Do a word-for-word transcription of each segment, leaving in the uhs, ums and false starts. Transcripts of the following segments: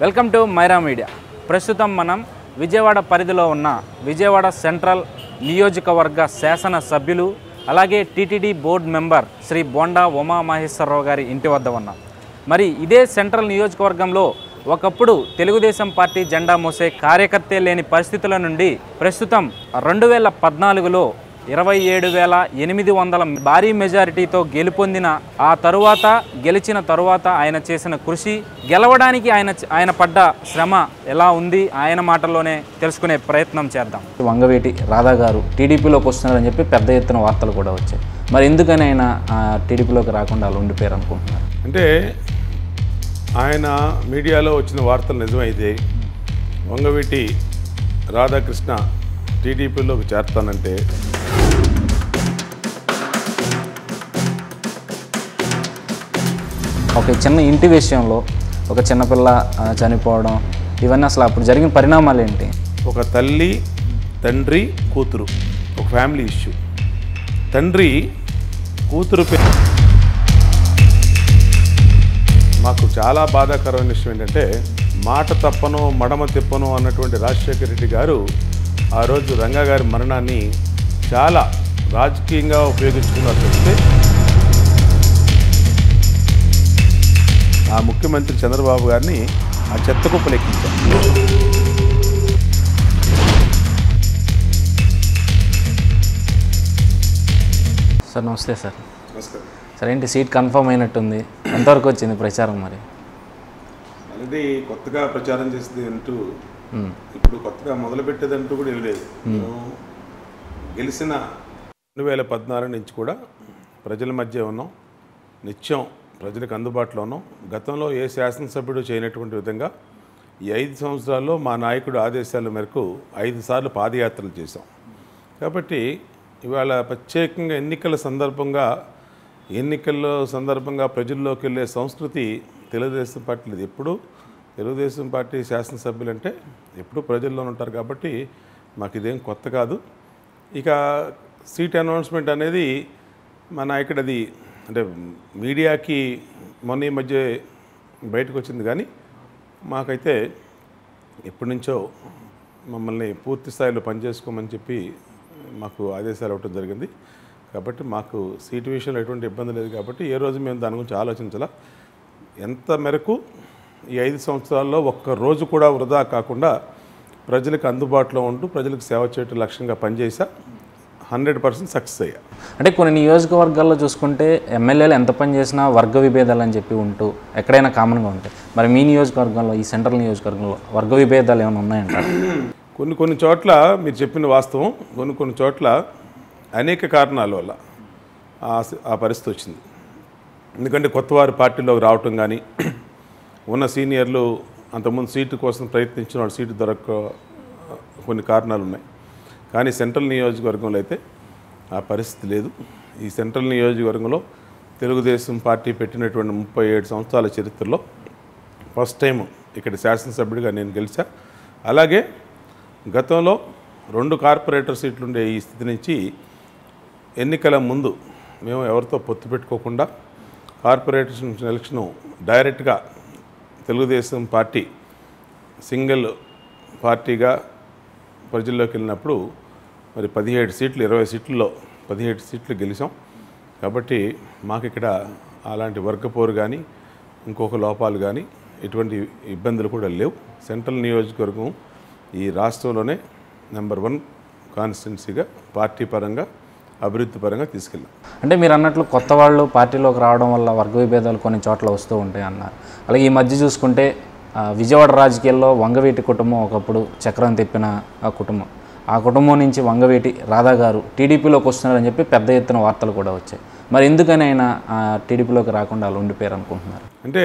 Welcome to Myra media. ప్రస్తుతం మనం విజయవాడ పరిధిలో ఉన్న విజయవాడ సెంట్రల్ నియోజకవర్గ శాసన సభ్యులు అలాగే TTD board member Shri Bonda Umamaheswara Rao గారి ఇంటి వద్ద ఉన్నాం. మరి ఇదే సెంట్రల్ నియోజకవర్గంలో ఒకప్పుడు తెలుగుదేశం పార్టీ జెండా మోసే కార్యకర్తే లేని పరిస్థితుల నుండి ప్రస్తుతం రెండు వేల పద్నాలుగులో ఇరవై ఏడు వేల ఎనిమిది వందల భారీ మెజారిటీతో గెలుపొందిన ఆ తరువాత గెలిచిన తరువాత ఆయన చేసిన కృషి, గెలవడానికి ఆయన ఆయన పడ్డ శ్రమ ఎలా ఉంది ఆయన మాటల్లోనే తెలుసుకునే ప్రయత్నం చేద్దాం. వంగవీటి రాధా గారు టీడీపీలోకి వస్తున్నారని చెప్పి పెద్ద ఎత్తున వార్తలు కూడా వచ్చాయి. మరి ఎందుకని ఆయన టీడీపీలోకి రాకుండా అలా ఉండిపోయారు అనుకుంటున్నారు? అంటే ఆయన మీడియాలో వచ్చిన వార్తలు నిజమైతే వంగవీటి రాధాకృష్ణ టీడీపీలోకి చేరుతానంటే ఒక చిన్న ఇంటి విషయంలో ఒక చిన్నపిల్ల చనిపోవడం, ఇవన్నీ అసలు అప్పుడు జరిగిన పరిణామాలు ఏంటి? ఒక తల్లి, తండ్రి, కూతురు, ఒక ఫ్యామిలీ ఇష్యూ. తండ్రి కూతురు మాకు చాలా బాధాకరమైన విషయం ఏంటంటే, మాట తప్పను మడమ తిప్పను అన్నటువంటి రాజశేఖర రెడ్డి గారు ఆ రోజు రంగా గారి మరణాన్ని చాలా రాజకీయంగా ఉపయోగించుకున్నారు. చెప్తే ఆ ముఖ్యమంత్రి చంద్రబాబు గారిని ఆ చెత్త కుప్పలు ఎక్కించారు. సార్ నమస్తే సార్. నమస్కారం సార్. ఏంటి సీట్ కన్ఫర్మ్ అయినట్టుంది, ఎంతవరకు వచ్చింది ప్రచారం? మరి అనేది కొత్తగా ప్రచారం చేసేది అంటూ ఇప్పుడు కొత్తగా మొదలుపెట్టేదంటూ కూడా ఏమి లేదు. గెలిచిన రెండు వేల పద్నాలుగు నుంచి కూడా ప్రజల మధ్య ఉన్నాం, నిత్యం ప్రజలకు అందుబాటులో ఉన్నాం. గతంలో ఏ శాసనసభ్యుడు చేయనటువంటి విధంగా ఈ ఐదు సంవత్సరాల్లో మా నాయకుడు ఆదేశాల మేరకు ఐదు సార్లు పాదయాత్రలు చేశాం. కాబట్టి ఇవాళ ప్రత్యేకంగా ఎన్నికల సందర్భంగా ఎన్నికల్లో సందర్భంగా ప్రజల్లోకి వెళ్ళే సంస్కృతి తెలుగుదేశం పార్టీ లేదు. ఎప్పుడు తెలుగుదేశం పార్టీ శాసనసభ్యులు అంటే ఎప్పుడు ప్రజల్లో ఉంటారు. కాబట్టి మాకు ఇదేం కొత్త కాదు. ఇక సీట్ అనౌన్స్మెంట్ అనేది మా నాయకుడు అది అంటే మీడియాకి మొన్న ఈ మధ్య బయటకు వచ్చింది, కానీ మాకైతే ఎప్పటి నుంచో మమ్మల్ని పూర్తి స్థాయిలో పనిచేసుకోమని చెప్పి మాకు ఆదేశాలు ఇవ్వడం జరిగింది. కాబట్టి మాకు సీటు విషయంలో ఎటువంటి ఇబ్బంది లేదు. కాబట్టి ఏ రోజు మేము దాని గురించి ఆలోచించాలా. ఎంత మేరకు ఈ ఐదు సంవత్సరాల్లో ఒక్క రోజు కూడా వృధా కాకుండా ప్రజలకు అందుబాటులో ఉంటూ ప్రజలకు సేవ చేయటం లక్ష్యంగా పనిచేసా హండ్రెడ్ పర్సెంట్ సక్సెస్ అయ్యా. అంటే కొన్ని నియోజకవర్గాల్లో చూసుకుంటే ఎమ్మెల్యేలు ఎంత పని చేసినా వర్గ విభేదాలు అని చెప్పి ఉంటూ ఎక్కడైనా కామన్గా ఉంటాయి. మరి మీ నియోజకవర్గంలో, ఈ సెంట్రల్ నియోజకవర్గంలో వర్గ విభేదాలు ఏమైనా ఉన్నాయంటారు? కొన్ని కొన్ని చోట్ల మీరు చెప్పిన వాస్తవం. కొన్ని కొన్ని చోట్ల అనేక కారణాల వల్ల ఆ పరిస్థితి వచ్చింది. ఎందుకంటే కొత్తవారు పార్టీలోకి రావటం కానీ, ఉన్న సీనియర్లు అంతకుముందు సీటు కోసం ప్రయత్నించిన వాళ్ళు సీటు దొరక కొన్ని కారణాలు ఉన్నాయి. కానీ సెంట్రల్ నియోజకవర్గంలో అయితే ఆ పరిస్థితి లేదు. ఈ సెంట్రల్ నియోజకవర్గంలో తెలుగుదేశం పార్టీ పెట్టినటువంటి ముప్పై ఏడు సంవత్సరాల చరిత్రలో ఫస్ట్ టైం ఇక్కడ శాసనసభ్యుడిగా నేను గెలిచా. అలాగే గతంలో రెండు కార్పొరేటర్ సీట్లు ఉండే ఈ స్థితి నుంచి ఎన్నికల ముందు మేము ఎవరితో పొత్తు పెట్టుకోకుండా కార్పొరేషన్ ఎలక్షను డైరెక్ట్గా తెలుగుదేశం పార్టీ సింగిల్ పార్టీగా ప్రజల్లోకి వెళ్ళినప్పుడు మరి పదిహేడు సీట్లు ఇరవై సీట్లలో పదిహేడు సీట్లు గెలిచాం. కాబట్టి మాకు ఇక్కడ అలాంటి వర్గపోరు కానీ ఇంకొక లోపాలు కానీ ఎటువంటి ఇబ్బందులు కూడా లేవు. సెంట్రల్ నియోజకవర్గం ఈ రాష్ట్రంలోనే నెంబర్ వన్ కాన్స్టిట్యున్సీగా పార్టీ పరంగా అభివృద్ధి పరంగా తీసుకెళ్ళాం. అంటే మీరు అన్నట్లు కొత్త వాళ్ళు పార్టీలోకి రావడం వల్ల వర్గ విభేదాలు కొన్ని చోట్ల వస్తూ ఉంటాయి అన్నారు. అలాగే ఈ మధ్య చూసుకుంటే విజయవాడ రాజకీయాల్లో వంగవీటి కుటుంబం ఒకప్పుడు చక్రం తిప్పిన ఆ కుటుంబం, ఆ కుటుంబం నుంచి వంగవీటి రాధా గారు టీడీపీలోకి వస్తున్నారని చెప్పి పెద్ద ఎత్తున వార్తలు కూడా వచ్చాయి. మరి ఎందుకని ఆయన టీడీపీలోకి రాకుండా అలా ఉండిపోయారు అనుకుంటున్నారు? అంటే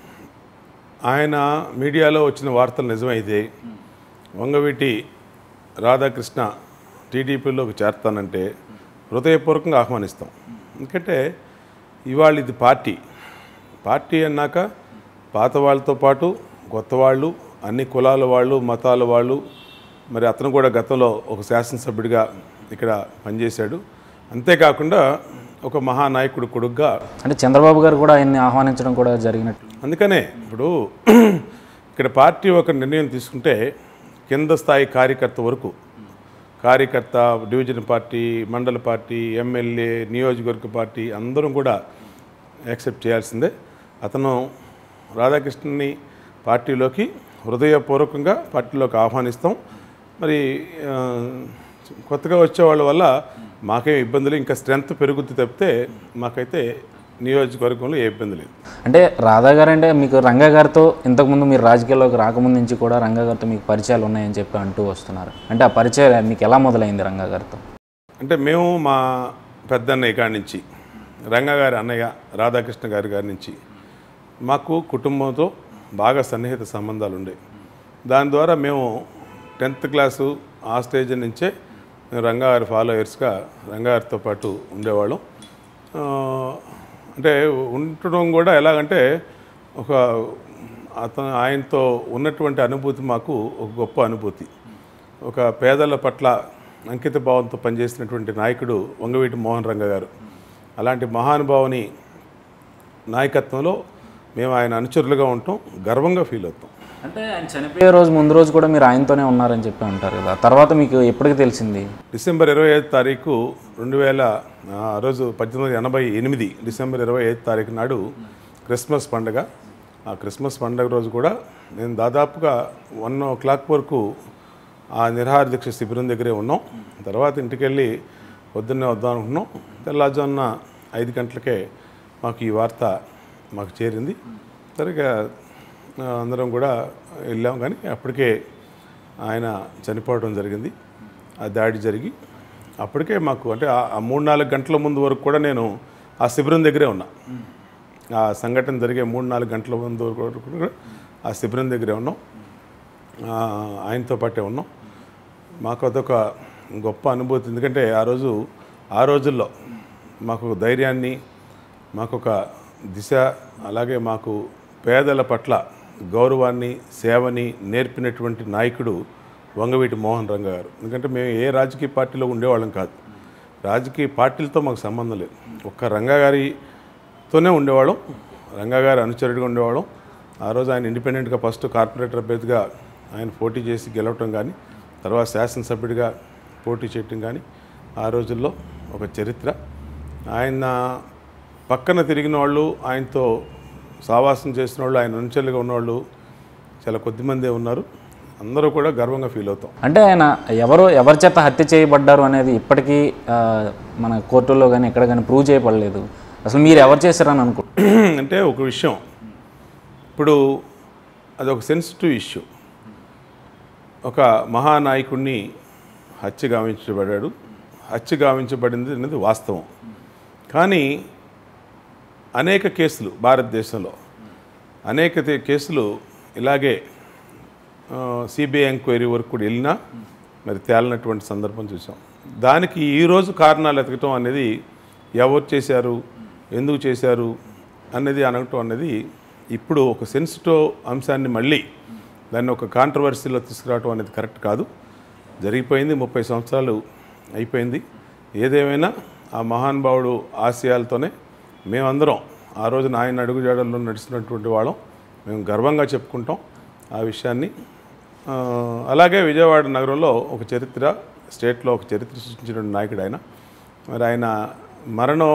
ఆయన మీడియాలో వచ్చిన వార్తలు నిజమైతే వంగవీటి రాధాకృష్ణ టీడీపీలోకి చేరుతానంటే హృదయపూర్వకంగా ఆహ్వానిస్తాం. ఎందుకంటే ఇవాళ ఇది పార్టీ పార్టీ అన్నాక పాత వాళ్ళతో పాటు కొత్త వాళ్ళు, అన్ని కులాల వాళ్ళు, మతాల వాళ్ళు. మరి అతను కూడా గతంలో ఒక శాసనసభ్యుడిగా ఇక్కడ పనిచేశాడు. అంతేకాకుండా ఒక మహానాయకుడు కొడుగ్గా అంటే చంద్రబాబు గారు కూడా ఆయన్ని ఆహ్వానించడం కూడా జరిగినట్టు. అందుకనే ఇప్పుడు ఇక్కడ పార్టీ ఒక నిర్ణయం తీసుకుంటే కింద స్థాయి కార్యకర్త వరకు, కార్యకర్త, డివిజన్ పార్టీ, మండల పార్టీ, ఎమ్మెల్యే, నియోజకవర్గ పార్టీ అందరం కూడా యాక్సెప్ట్ చేయాల్సిందే. అతను రాధాకృష్ణని పార్టీలోకి హృదయపూర్వకంగా పార్టీలోకి ఆహ్వానిస్తాం. మరి కొత్తగా వచ్చే వాళ్ళ వల్ల మాకేం ఇబ్బందులు, ఇంకా స్ట్రెంత్ పెరుగుద్ది తప్పితే మాకైతే నియోజకవర్గంలో ఏ ఇబ్బంది లేదు. అంటే రాధా గారు అంటే మీకు రంగా గారితో ఇంతకుముందు మీరు రాజకీయాల్లోకి రాకముందు నుంచి కూడా రంగా గారితో మీకు పరిచయాలు ఉన్నాయని చెప్పి అంటూ వస్తున్నారు. అంటే ఆ పరిచయం మీకు ఎలా మొదలైంది రంగా గారితో? అంటే మేము మా పెద్దన్నయ్య కాడి నుంచి, రంగా గారి అన్నయ్య రాధాకృష్ణ గారి గారి నుంచి మాకు కుటుంబంతో బాగా సన్నిహిత సంబంధాలు ఉండేవి. దాని ద్వారా మేము టెన్త్ క్లాసు ఆ స్టేజ్ నుంచే రంగా గారి ఫాలోయర్స్గా రంగా గారితో పాటు ఉండేవాళ్ళం. అంటే ఉండటం కూడా ఎలాగంటే ఒక అతను ఆయనతో ఉన్నటువంటి అనుభూతి మాకు ఒక గొప్ప అనుభూతి. ఒక పేదల పట్ల అంకిత భావంతో పనిచేసినటువంటి నాయకుడు వంగవీటి మోహన్ రంగా గారు. అలాంటి మహానుభావుని నాయకత్వంలో మేము ఆయన అనుచరులుగా ఉంటాం, గర్వంగా ఫీల్ అవుతాం. అంటే ఆయన చనిపోయే రోజు ముందు రోజు కూడా మీరు ఆయనతోనే ఉన్నారని చెప్పి అంటారు కదా, తర్వాత మీకు ఎప్పటికి తెలిసింది? డిసెంబర్ ఇరవై ఐదు తారీఖు రెండు వేల ఆ రోజు పద్దెనిమిది వందల ఎనభై ఎనిమిది డిసెంబర్ ఇరవై ఐదు తారీఖు నాడు క్రిస్మస్ పండుగ. ఆ క్రిస్మస్ పండుగ రోజు కూడా నేను దాదాపుగా వన్ ఓ క్లాక్ వరకు ఆ నిరాహార దీక్ష శిబిరం దగ్గరే ఉన్నాం. తర్వాత ఇంటికి వెళ్ళి పొద్దున్నే వద్దాం అనుకున్నాం. తెల్లారుజామున ఐదు గంటలకే మాకు ఈ వార్త మాకు చేరింది. సరిగా అందరం కూడా వెళ్ళాం, కానీ అప్పటికే ఆయన చనిపోవడం జరిగింది. ఆ దాడి జరిగి అప్పటికే మాకు అంటే ఆ మూడు నాలుగు గంటల ముందు వరకు కూడా నేను ఆ శిబిరం దగ్గరే ఉన్నా. ఆ సంఘటన జరిగే మూడు నాలుగు గంటల ముందు వరకు కూడా ఆ శిబిరం దగ్గరే ఉన్నాం, ఆయనతో పాటే ఉన్నాం. మాకు అదొక గొప్ప అనుభూతి. ఎందుకంటే ఆ రోజు ఆ రోజుల్లో మాకు ధైర్యాన్ని, మాకొక దిశ, అలాగే మాకు పేదల పట్ల గౌరవాన్ని, సేవని నేర్పినటువంటి నాయకుడు వంగవీటి మోహన్ రంగా గారు. ఎందుకంటే మేము ఏ రాజకీయ పార్టీలో ఉండేవాళ్ళం కాదు, రాజకీయ పార్టీలతో మాకు సంబంధం లేదు. ఒక్క రంగా గారితోనే ఉండేవాళ్ళం, రంగా గారి అనుచరుడిగా ఉండేవాళ్ళం. ఆ రోజు ఆయన ఇండిపెండెంట్గా ఫస్ట్ కార్పొరేటర్ అభ్యర్థిగా ఆయన పోటీ చేసి గెలవటం కానీ, తర్వాత శాసనసభ్యుడిగా పోటీ చేయటం కానీ ఆ రోజుల్లో ఒక చరిత్ర. ఆయన పక్కన తిరిగిన వాళ్ళు, ఆయనతో సావాసం చేసిన వాళ్ళు, ఆయన అనుచరులుగా ఉన్నవాళ్ళు చాలా కొద్దిమందే ఉన్నారు. అందరూ కూడా గర్వంగా ఫీల్ అవుతాం. అంటే ఆయన ఎవరు ఎవరి చేత హత్య చేయబడ్డారు అనేది ఇప్పటికీ మన కోర్టుల్లో కానీ ఎక్కడ కానీ ప్రూవ్ చేయబడలేదు. అసలు మీరు ఎవరు చేశారని అనుకో అంటే ఒక విషయం, ఇప్పుడు అదొక సెన్సిటివ్ ఇష్యూ. ఒక మహానాయకుడిని హత్య గావించబడ్డాడు, హత్య గావించబడింది అనేది వాస్తవం. కానీ అనేక కేసులు భారతదేశంలో అనేక కేసులు ఇలాగే సిబిఐ ఎంక్వైరీ వరకు కూడా వెళ్ళినా మరి తేలినటువంటి సందర్భం చూసాం. దానికి ఈరోజు కారణాలు ఎతకటం అనేది ఎవరు చేశారు, ఎందుకు చేశారు అనేది అనగటం అనేది ఇప్పుడు ఒక సెన్సిటివ్ అంశాన్ని మళ్ళీ దాన్ని ఒక కాంట్రవర్సీలో తీసుకురావడం అనేది కరెక్ట్ కాదు. జరిగిపోయింది, ముప్పై సంవత్సరాలు అయిపోయింది. ఏదేమైనా ఆ మహానుభావుడు ఆశయాలతోనే మేమందరం ఆ రోజున ఆయన అడుగుజాడల్లో నడిచినటువంటి వాళ్ళం, మేము గర్వంగా చెప్పుకుంటాం ఆ విషయాన్ని. అలాగే విజయవాడ నగరంలో ఒక చరిత్ర, స్టేట్లో ఒక చరిత్ర సృష్టించిన నాయకుడు ఆయన. మరి ఆయన మరణం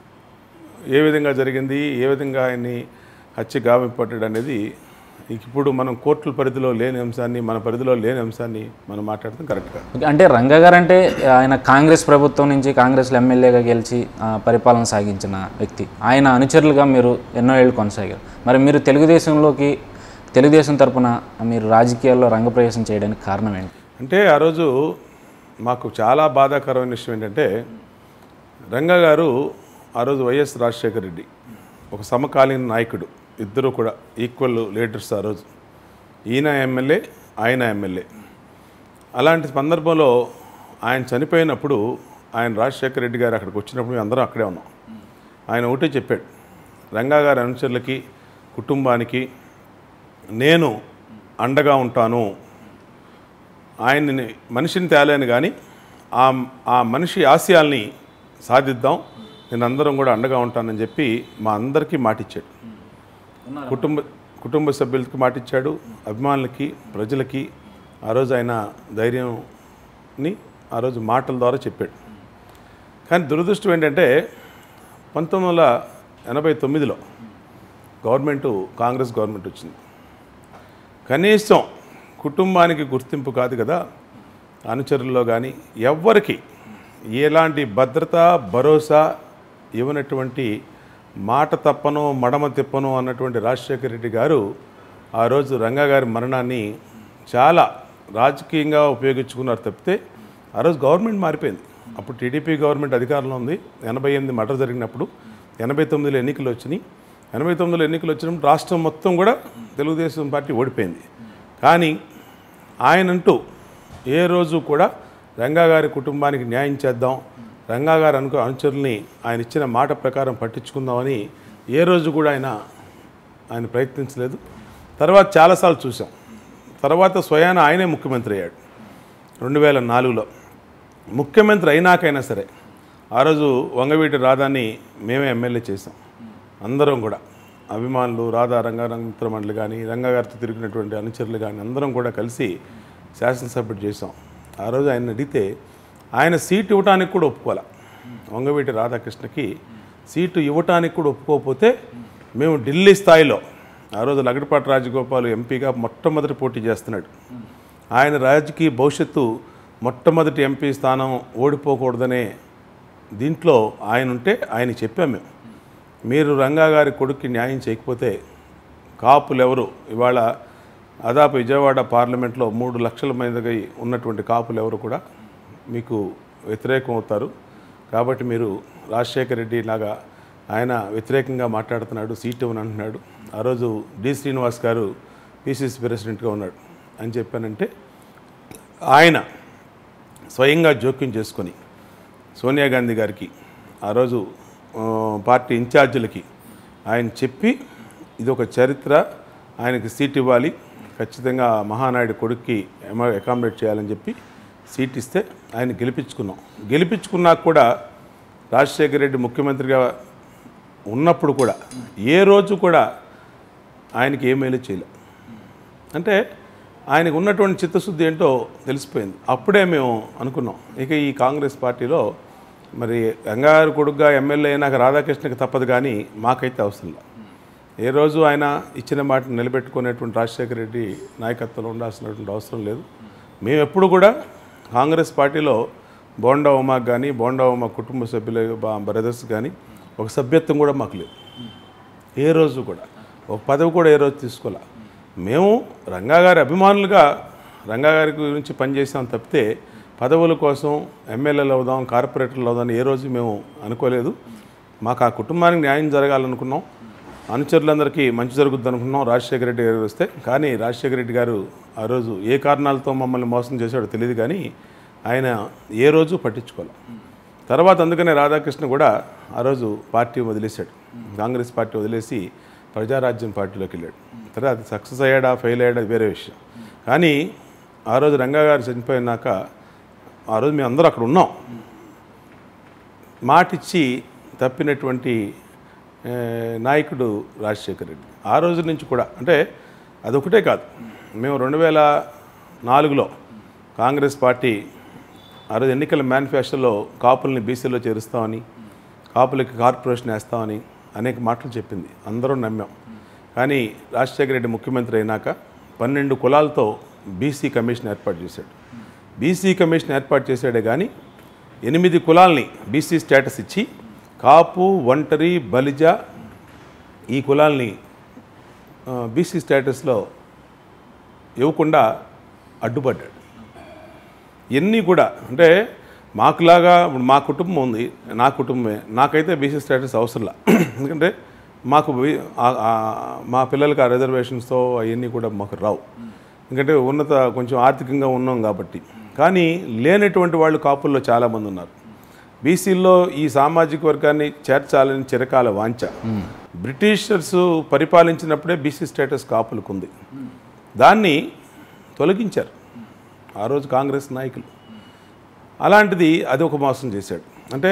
ఏ విధంగా జరిగింది, ఏ విధంగా ఆయన్ని హత్య గావింపడ్డాడు అనేది ఇప్పుడు మనం కోర్టుల పరిధిలో లేని అంశాన్ని, మన పరిధిలో లేని అంశాన్ని మనం మాట్లాడటం కరెక్ట్ కాదు. అంటే రంగా గారు అంటే ఆయన కాంగ్రెస్ ప్రభుత్వం నుంచి కాంగ్రెస్లో ఎమ్మెల్యేగా గెలిచి పరిపాలన సాగించిన వ్యక్తి. ఆయన అనుచరులుగా మీరు ఎన్నో ఏళ్ళు కొనసాగారు. మరి మీరు తెలుగుదేశంలోకి తెలుగుదేశం తరఫున మీరు రాజకీయాల్లో రంగప్రవేశం చేయడానికి కారణం ఏంటి? అంటే ఆ రోజు మాకు చాలా బాధాకరమైన విషయం ఏంటంటే, రంగా గారు ఆ రోజు వైఎస్ రాజశేఖర రెడ్డి ఒక సమకాలీన నాయకుడు, ఇద్దరు కూడా ఈక్వల్ లీడర్స్. ఆ రోజు ఈయన ఎమ్మెల్యే, ఆయన ఎమ్మెల్యే. అలాంటి సందర్భంలో ఆయన చనిపోయినప్పుడు ఆయన రాజశేఖర రెడ్డి గారు అక్కడికి వచ్చినప్పుడు మేము అందరం అక్కడే ఉన్నాం. ఆయన ఒకటే చెప్పాడు, రంగా గారి అనుచరులకి, కుటుంబానికి నేను అండగా ఉంటాను. ఆయన్ని మనిషిని తేలేను కానీ ఆ ఆ మనిషి ఆశయాల్ని సాధిద్దాం, నేను అందరం కూడా అండగా ఉంటానని చెప్పి మా అందరికీ మాటిచ్చాడు. కుటుంబ కుటుంబ సభ్యులకి మాటిచ్చాడు, అభిమానులకి, ప్రజలకి ఆ రోజు ఆయన ధైర్యంని ఆ రోజు మాటల ద్వారా చెప్పాడు. కానీ దురదృష్టం ఏంటంటే పంతొమ్మిది వందల ఎనభై తొమ్మిదిలో గవర్నమెంటు కాంగ్రెస్ గవర్నమెంట్ వచ్చింది. కనీసం కుటుంబానికి గుర్తింపు కాదు కదా, అనుచరుల్లో కానీ ఎవ్వరికి ఎలాంటి భద్రత భరోసా ఇవ్వనటువంటి మాట తప్పను మడమ తిప్పను అన్నటువంటి రాజశేఖర రెడ్డి గారు ఆ రోజు రంగా గారి మరణాన్ని చాలా రాజకీయంగా ఉపయోగించుకున్నారు తప్పితే ఆ రోజు గవర్నమెంట్ మారిపోయింది. అప్పుడు టీడీపీ గవర్నమెంట్ అధికారంలో ఉంది. ఎనభై ఎనిమిది మర్డర్ జరిగినప్పుడు ఎనభై తొమ్మిదిలో ఎన్నికలు వచ్చినాయి. ఎనభై తొమ్మిదిలో ఎన్నికలు వచ్చినప్పుడు రాష్ట్రం మొత్తం కూడా తెలుగుదేశం పార్టీ ఓడిపోయింది. కానీ ఆయనంటూ ఏ రోజు కూడా రంగా గారి కుటుంబానికి న్యాయం చేద్దాం, రంగా గారు అనుకో అనుచరుల్ని ఆయన ఇచ్చిన మాట ప్రకారం పట్టించుకుందామని ఏ రోజు కూడా ఆయన ఆయన ప్రయత్నించలేదు. తర్వాత చాలాసార్లు చూసాం. తర్వాత స్వయాన ఆయనే ముఖ్యమంత్రి అయ్యాడు రెండు వేల నాలుగులో. ముఖ్యమంత్రి అయినాకైనా సరే ఆ రోజు వంగవీటి రాధాని మేమే ఎమ్మెల్యే చేసాం. అందరం కూడా అభిమానులు, రాధా రంగారంగ మండలి కానీ, రంగా గారితో తిరిగినటువంటి అనుచరులు కానీ అందరం కూడా కలిసి శాసనసభ్యుడు చేసాం. ఆ రోజు ఆయన అడిగితే ఆయన సీటు ఇవ్వటానికి కూడా ఒప్పుకోవాలి. వంగవీటి రాధాకృష్ణకి సీటు ఇవ్వటానికి కూడా ఒప్పుకోకపోతే మేము ఢిల్లీ స్థాయిలో ఆ రోజు లగడపాటి రాజగోపాల్ ఎంపీగా మొట్టమొదటి పోటీ చేస్తున్నాడు. ఆయన రాజకీయ భవిష్యత్తు మొట్టమొదటి ఎంపీ స్థానం ఓడిపోకూడదనే దీంట్లో ఆయన ఉంటే ఆయన చెప్పాం మేము, మీరు రంగా గారి కొడుక్కి న్యాయం చేయకపోతే కాపులు ఎవరు ఇవాళ అదాపు విజయవాడ పార్లమెంట్లో మూడు లక్షల మందికి ఉన్నటువంటి కాపులు ఎవరు కూడా మీకు వ్యతిరేకం అవుతారు. కాబట్టి మీరు రాజశేఖర రెడ్డి లాగా ఆయన వ్యతిరేకంగా మాట్లాడుతున్నాడు, సీట్ ఇవ్వని అంటున్నాడు. ఆ రోజు డి శ్రీనివాస్ గారు పిసిసి ప్రెసిడెంట్గా ఉన్నాడు అని చెప్పానంటే ఆయన స్వయంగా జోక్యం చేసుకొని సోనియా గాంధీ గారికి ఆ రోజు పార్టీ ఇన్ఛార్జీలకి ఆయన చెప్పి ఇది ఒక చరిత్ర, ఆయనకి సీట్ ఇవ్వాలి, ఖచ్చితంగా మహానాయుడు కొడుక్కి అకామిడేట్ చేయాలని చెప్పి సీట్ ఇస్తే ఆయన గెలిపించుకున్నాం. గెలిపించుకున్నాక కూడా రాజశేఖర రెడ్డి ముఖ్యమంత్రిగా ఉన్నప్పుడు కూడా ఏ రోజు కూడా ఆయనకి ఏ మేలు చేయలే. అంటే ఆయనకు ఉన్నటువంటి చిత్తశుద్ధి ఏంటో తెలిసిపోయింది. అప్పుడే మేము అనుకున్నాం ఇక ఈ కాంగ్రెస్ పార్టీలో మరి రంగారు కొడుకుగా ఎమ్మెల్యే అయినాక రాధాకృష్ణకి తప్పదు కానీ మాకైతే అవసరం లేదు. ఏ రోజు ఆయన ఇచ్చిన మాటను నిలబెట్టుకునేటువంటి రాజశేఖర రెడ్డి నాయకత్వంలో ఉండాల్సినటువంటి అవసరం లేదు. మేము ఎప్పుడు కూడా కాంగ్రెస్ పార్టీలో బోండా ఉమాకు కానీ బోండా ఉమా కుటుంబ సభ్యుల బ్రదర్స్ కానీ ఒక సభ్యత్వం కూడా మాకు లేదు. ఏ రోజు కూడా ఒక పదవి కూడా ఏ రోజు తీసుకోలే. మేము రంగా గారి అభిమానులుగా రంగా గారి గురించి పనిచేసాం తప్పితే పదవుల కోసం ఎమ్మెల్యేలు అవుదాం, కార్పొరేటర్లు అవుదాం ఏ రోజు మేము అనుకోలేదు. మాకు ఆ కుటుంబానికి న్యాయం జరగాలనుకున్నాం, అనుచరులందరికీ మంచి జరుగుద్ది అనుకున్నాం రాజశేఖర రెడ్డి గారు వస్తే. కానీ రాజశేఖర రెడ్డి గారు ఆ రోజు ఏ కారణాలతో మమ్మల్ని మోసం చేశాడో తెలియదు కానీ ఆయన ఏ రోజు పట్టించుకోవాలి. తర్వాత అందుకనే రాధాకృష్ణ కూడా ఆ రోజు పార్టీ వదిలేశాడు, కాంగ్రెస్ పార్టీ వదిలేసి ప్రజారాజ్యం పార్టీలోకి వెళ్ళాడు. తర్వాత సక్సెస్ అయ్యాడా ఫెయిల్ అయ్యాడా వేరే విషయం. కానీ ఆ రోజు రంగా గారు చనిపోయినాక ఆ రోజు మేము అందరూ అక్కడ ఉన్నాం. మాటిచ్చి తప్పినటువంటి నాయకుడు రాజశేఖర రెడ్డి. ఆ రోజు నుంచి కూడా అంటే అదొకటే కాదు, మేము రెండు వేల నాలుగులో కాంగ్రెస్ పార్టీ ఆ రోజు ఎన్నికల మేనిఫెస్టోలో కాపుల్ని బీసీలో చేరుస్తామని, కాపులకి కార్పొరేషన్ వేస్తామని అనేక మాటలు చెప్పింది, అందరూ నమ్మాం. కానీ రాజశేఖర రెడ్డి ముఖ్యమంత్రి అయినాక పన్నెండు కులాలతో బీసీ కమిషన్ ఏర్పాటు చేశాడు. బీసీ కమిషన్ ఏర్పాటు చేశాడే కానీ ఎనిమిది కులాల్ని బీసీ స్టేటస్ ఇచ్చి కాపు, ఒంటరి, బలిజ ఈ కులాల్ని బీసీ స్టేటస్లో ఇవ్వకుండా అడ్డుపడ్డాడు. ఇవన్నీ కూడా అంటే మాకులాగా మా కుటుంబం ఉంది, నా కుటుంబమే, నాకైతే బీసీ స్టేటస్ అవసరంలా. ఎందుకంటే మాకు మా పిల్లలకి ఆ రిజర్వేషన్స్తో అవన్నీ కూడా మాకు రావు, ఎందుకంటే ఉన్నత కొంచెం ఆర్థికంగా ఉన్నాం కాబట్టి. కానీ లేనటువంటి వాళ్ళు కాపుల్లో చాలామంది ఉన్నారు. బీసీల్లో ఈ సామాజిక వర్గాన్ని చేర్చాలని చిరకాల వాంఛ. బ్రిటిషర్స్ పరిపాలించినప్పుడే బీసీ స్టేటస్ కాపులకు ఉంది, దాన్ని తొలగించారు ఆ రోజు కాంగ్రెస్ నాయకులు. అలాంటిది అది ఒక మోసం చేశాడు. అంటే